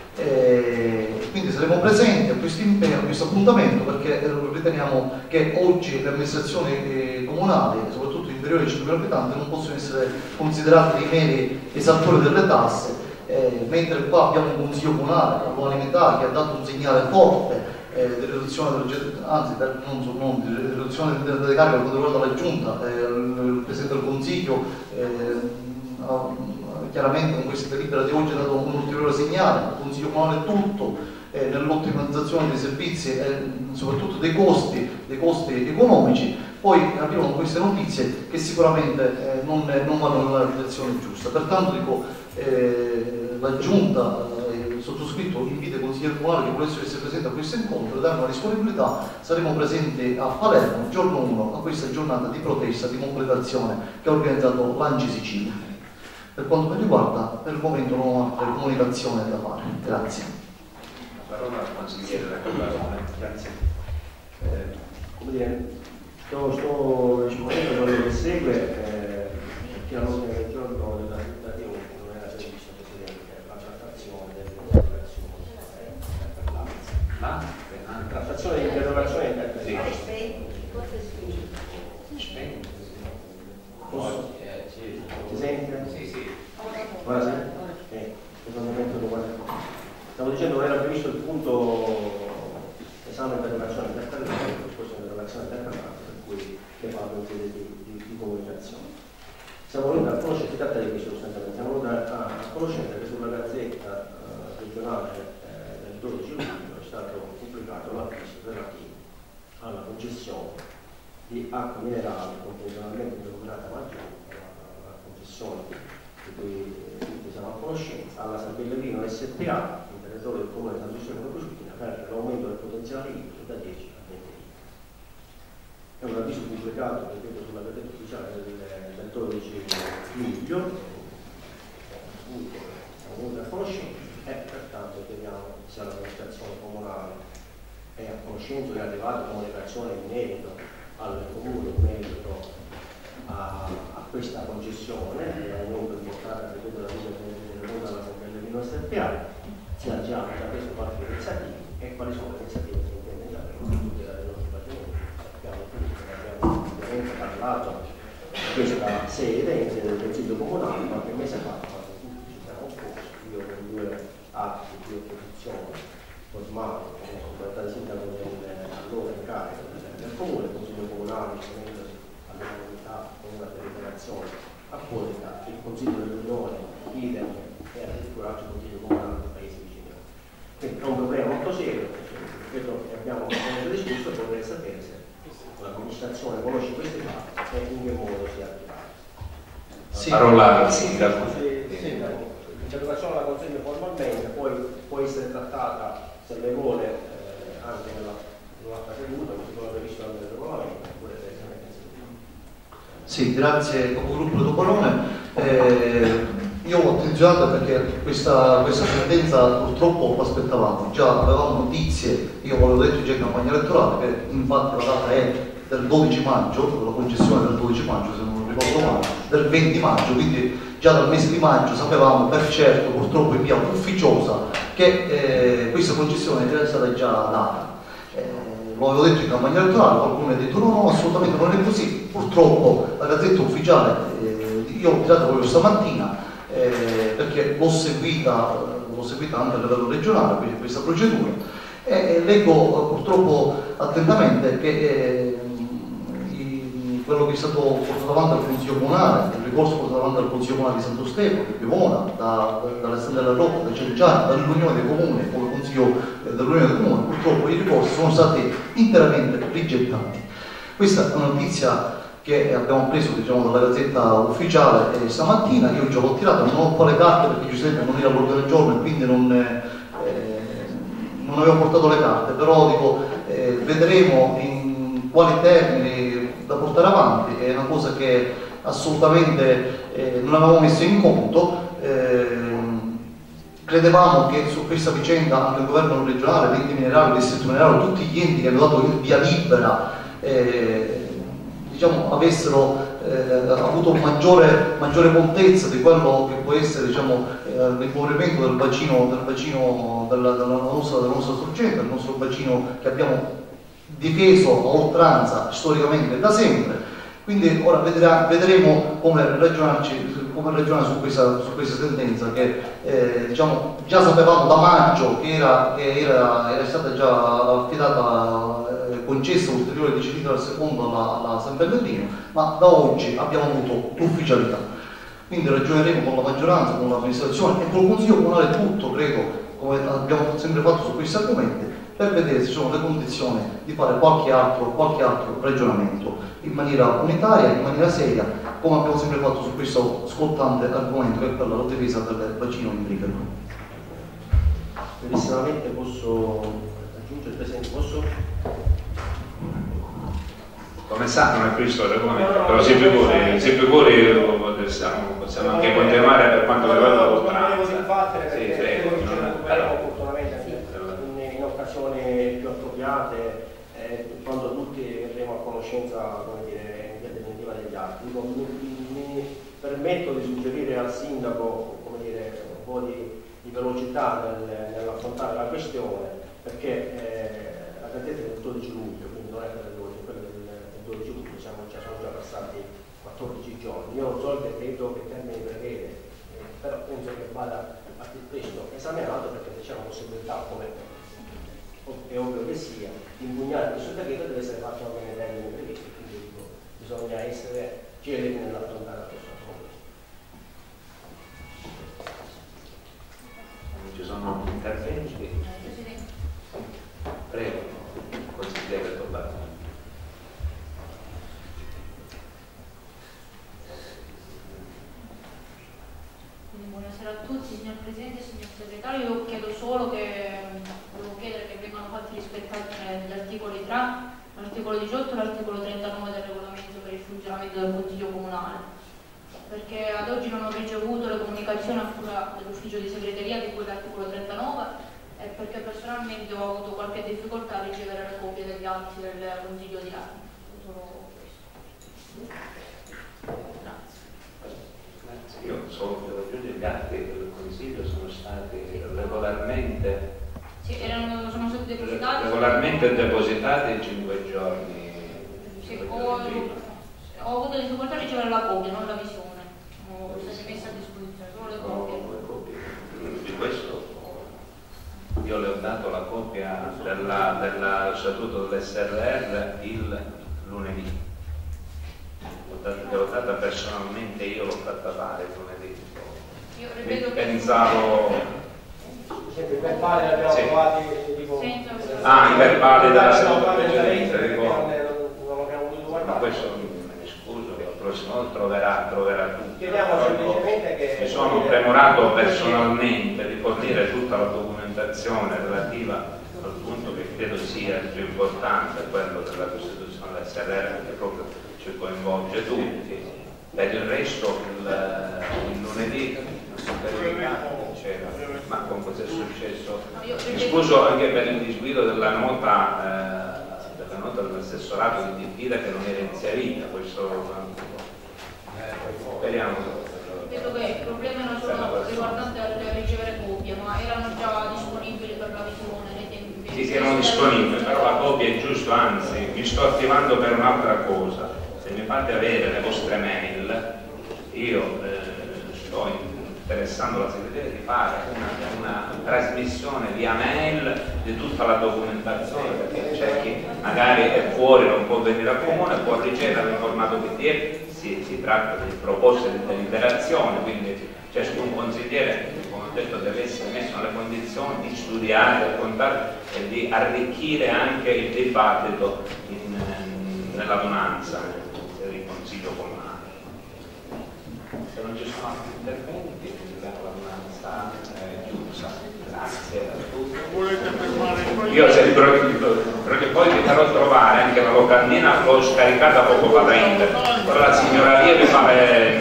Eh, quindi saremo presenti a questo impegno, a questo appuntamento, perché eh, riteniamo che oggi le amministrazioni eh, comunali, soprattutto inferiori ai cinquemila abitanti non possono essere considerati dei meri esattori delle tasse, eh, mentre qua abbiamo un consiglio comunale all'unanimità che ha dato un segnale forte eh, di riduzione del, anzi per, non, so, non, di riduzione delle cariche per quanto riguarda la giunta, eh, il, il Presidente del Consiglio eh, ha, chiaramente con questa delibera di oggi ha dato un ulteriore segnale, il Consiglio comunale tutto Eh, nell'ottimizzazione dei servizi e eh, soprattutto dei costi, dei costi economici. Poi arrivano queste notizie che sicuramente eh, non, non vanno nella direzione giusta. Pertanto dico, eh, la Giunta, eh, il sottoscritto invita i consiglieri comunali che volessero essere presenti a questo incontro e dare una disponibilità. Saremo presenti a Palermo, giorno uno, a questa giornata di protesta, di completazione che ha organizzato l'Angi Sicilia. Per quanto mi riguarda, per il momento non ho altre comunicazioni da fare. Grazie. Parola al consigliere della Commissione. Grazie. Eh, come dire, sto, sto rispondendo a quello che segue, eh, perché all'ordine del giorno della legislativa non era previsto, Presidente, la trattazione dell'interrogazione per l'Aula. Ma? La trattazione dell'interrogazione interpretazione. Spegni. Posso? Eh, sì. Si sente? Sì, sì. Ora sì? Eh, Stavo dicendo che non era previsto il punto esame per relazione interpellante, il discorso di relazione interpellante, per cui ne parlo in sede di, di, di comunicazione. Siamo venuti a conoscere, si tratta di questo sostanzialmente, siamo venuti a, a conoscere che sulla gazzetta eh, regionale eh, del dodici luglio è stato pubblicato l'avviso relativo alla concessione di acqua minerale convenzionalmente denominata Maggiore, la concessione di cui tutti siamo a conoscenza, alla San Pellegrino S P A del Comune di San Giuseppe Crucitina per l'aumento del potenziale idrico da dieci a venti litri. È un avviso pubblicato, ripeto, sulla gazzetta ufficiale del, del dodici luglio, appunto siamo venuti a conoscenza e pertanto chiediamo sia l'amministrazione comunale è a conoscenza, è arrivata comunicazione in merito al Comune, in merito a, a questa concessione, l'aumento di portata, ripeto, la vita della San Pellegrino S P A. Si ha già preso qualche iniziativa e quali sono le iniziative che intende già per tutelare i nostri patrimoni. Sappiamo tutti che abbiamo ovviamente parlato di questa sede in sede del Consiglio Comunale qualche mese fa, quando tutti ci siamo opposti, io con due atti di opposizione formali, che sono diventato sindaco allora in carica del Comune, il Consiglio Comunale disponendosi alle comunità con una deliberazione apposita, il Consiglio dell'Unione, idem e addirittura altri Consiglio Comunale del Paese. Quindi è un problema molto serio, credo che abbiamo discusso e vorrei sapere se l'amministrazione conosce questi fatti e in che modo si attiva. Sì. Parola al sindaco. L'interrogazione la consegno formalmente, poi può essere trattata, se le vuole, eh, anche nell'altra seduta, così come previsto nel regolamento, oppure direttamente in seduta. Sì, grazie capogruppo Topolino. Eh, io ho attenzionato perché questa, questa sentenza purtroppo l'aspettavamo, già avevamo notizie, io avevo detto già in campagna elettorale che infatti la data è del dodici maggio, la concessione del dodici maggio se non ricordo male, del venti maggio, quindi già dal mese di maggio sapevamo per certo, purtroppo in via ufficiosa, che eh, questa concessione era stata già data. Eh, lo avevo detto in campagna elettorale, qualcuno ha detto no, no, assolutamente non è così, purtroppo la gazzetta ufficiale, eh, io ho tirato proprio stamattina, Eh, perché l'ho seguita, l'ho seguita anche a livello regionale, quindi questa procedura, e, e leggo eh, purtroppo attentamente che eh, i, quello che è stato portato avanti al Consiglio Comunale, il ricorso portato avanti al Consiglio Comunale di Santo Stefano, di Pivona, da, dalle Stelle della Rocca, da Cergiano, dall'Unione dei Comuni, come Consiglio eh, dell'Unione dei Comuni, purtroppo i ricorsi sono stati interamente rigettati. Questa è una notizia che abbiamo preso, diciamo, dalla gazzetta ufficiale eh, stamattina. Io già l'ho tirata, non ho quale carte perché giustamente non era l'ordine del giorno e quindi non, eh, non avevo portato le carte, però dico, eh, vedremo in quali termini da portare avanti, è una cosa che assolutamente eh, non avevamo messo in conto. Eh, credevamo che su questa vicenda anche il governo regionale, l'ente minerario, il distretto minerario, tutti gli enti che hanno dato il via libera eh, diciamo, avessero eh, avuto maggiore, maggiore contezza di quello che può essere, diciamo, eh, l'impoverimento del bacino, del bacino della, della, nostra, della nostra sorgente, del nostro bacino che abbiamo difeso a oltranza storicamente da sempre. Quindi ora vedrà, vedremo come ragionarci, come ragionare su questa, su questa sentenza che eh, diciamo, già sapevamo da maggio che era, che era, era stata già affidata, eh, concessa ulteriore decisione dal secondo alla, alla San Bernardino, ma da oggi abbiamo avuto l'ufficialità. Quindi ragioneremo con la maggioranza, con l'amministrazione e con il Consiglio Comunale tutto, credo, come abbiamo sempre fatto su questi argomenti, per vedere se ci sono le condizioni di fare qualche altro, qualche altro ragionamento in maniera unitaria, in maniera seria, come abbiamo sempre fatto su questo scottante argomento che è quello della difesa del bacino idrico. Brevissimamente posso aggiungere, Presidente, posso? Come sa non è questo l'argomento, però si figuri, si figuri possiamo, possiamo anche continuare per quanto riguarda l'oltranza. Sì, prego, opportunamente in occasioni più appropriate, eh, quando tutti verremo a conoscenza, come dire, in via definitiva degli atti. Mi, mi permetto di suggerire al Sindaco, come dire, un po' di, di velocità nel, nell'affrontare la questione, perché eh, la sentenza è del dodici luglio, quindi non è per oggi, è quella del, del dodici luglio, siamo, cioè, sono già passati quattordici giorni. Io non so il decreto che termini prevede, eh, però penso che vada a questo esaminato, perché se c'è una possibilità, come è ovvio che sia, di impugnare questo decreto deve essere fatto anche nei termini previsti, quindi dico, bisogna essere celeri nell'affrontare la questione. Ci sono interventi? Prego, consigliere Tobardi. Buonasera a tutti, signor Presidente e signor Segretario. Io chiedo solo che volevo chiedere che vengano fatti rispettare gli articoli tre, l'articolo diciotto e l'articolo trentanove del regolamento per il funzionamento del Consiglio Comunale, perché ad oggi non ho ricevuto le comunicazioni a cura dell'ufficio di segreteria di cui l'articolo trentanove e perché personalmente ho avuto qualche difficoltà a ricevere le copie degli atti del Consiglio di Armi. Solo questo. Grazie. Io solo per aggiungere, gli atti del Consiglio sono stati regolarmente, sì, erano, sono stati depositati regolarmente depositati in cinque giorni. Sì, ho, ho avuto difficoltà a ricevere la copia, non la visione. Sono state messe a disposizione solo le copie. No, le copie. Di questo io le ho dato la copia della, della statuto dell'S R R il lunedì. L'ho data personalmente, io l'ho fatta fare lunedì. Io ripeto che pensavo sempre i verbali li abbiamo sì. trovati tipo ah, i verbali della seconda precedente, non abbiamo potuto guardare. Ma questo me ne scuso, che la prossima volta troverà, troverà tutto. Chiediamo semplicemente che mi sono premurato personalmente di fornire tutta la documentazione relativa al punto che credo sia il più importante, quello della Costituzione dell'S R R, che proprio ci coinvolge tutti. Per il resto il, il lunedì non c'era, ma con cosa è successo? Mi scuso anche per il disguido della nota, eh, della nota dell'assessorato di diffida che non era inserita, questo speriamo. Vedo che il problema non solo riguardante al ricevere copie, ma erano già disponibili per la visione nei tempi. Sì, sì, erano disponibili, però la copia è giusto, anzi, mi sto attivando per un'altra cosa. Se mi fate avere le vostre mail, io eh, sto interessando la segreteria di fare una, una trasmissione via mail di tutta la documentazione, perché c'è chi magari è fuori, non può venire al comune, può ricevere in formato P D F, si, si tratta di proposte di deliberazione, quindi ciascun consigliere, come ho detto, deve essere messo nelle condizioni di studiare, di contare e di arricchire anche il dibattito in, nell'adunanza del Consiglio Comunale. Se non ci sono altri interventi, l'adunanza è chiusa. Grazie a tutti. Volete fermare? Io sembro perché poi vi farò trovare anche la locandina, l'ho scaricata poco fa da internet, però la signora Lievi fa le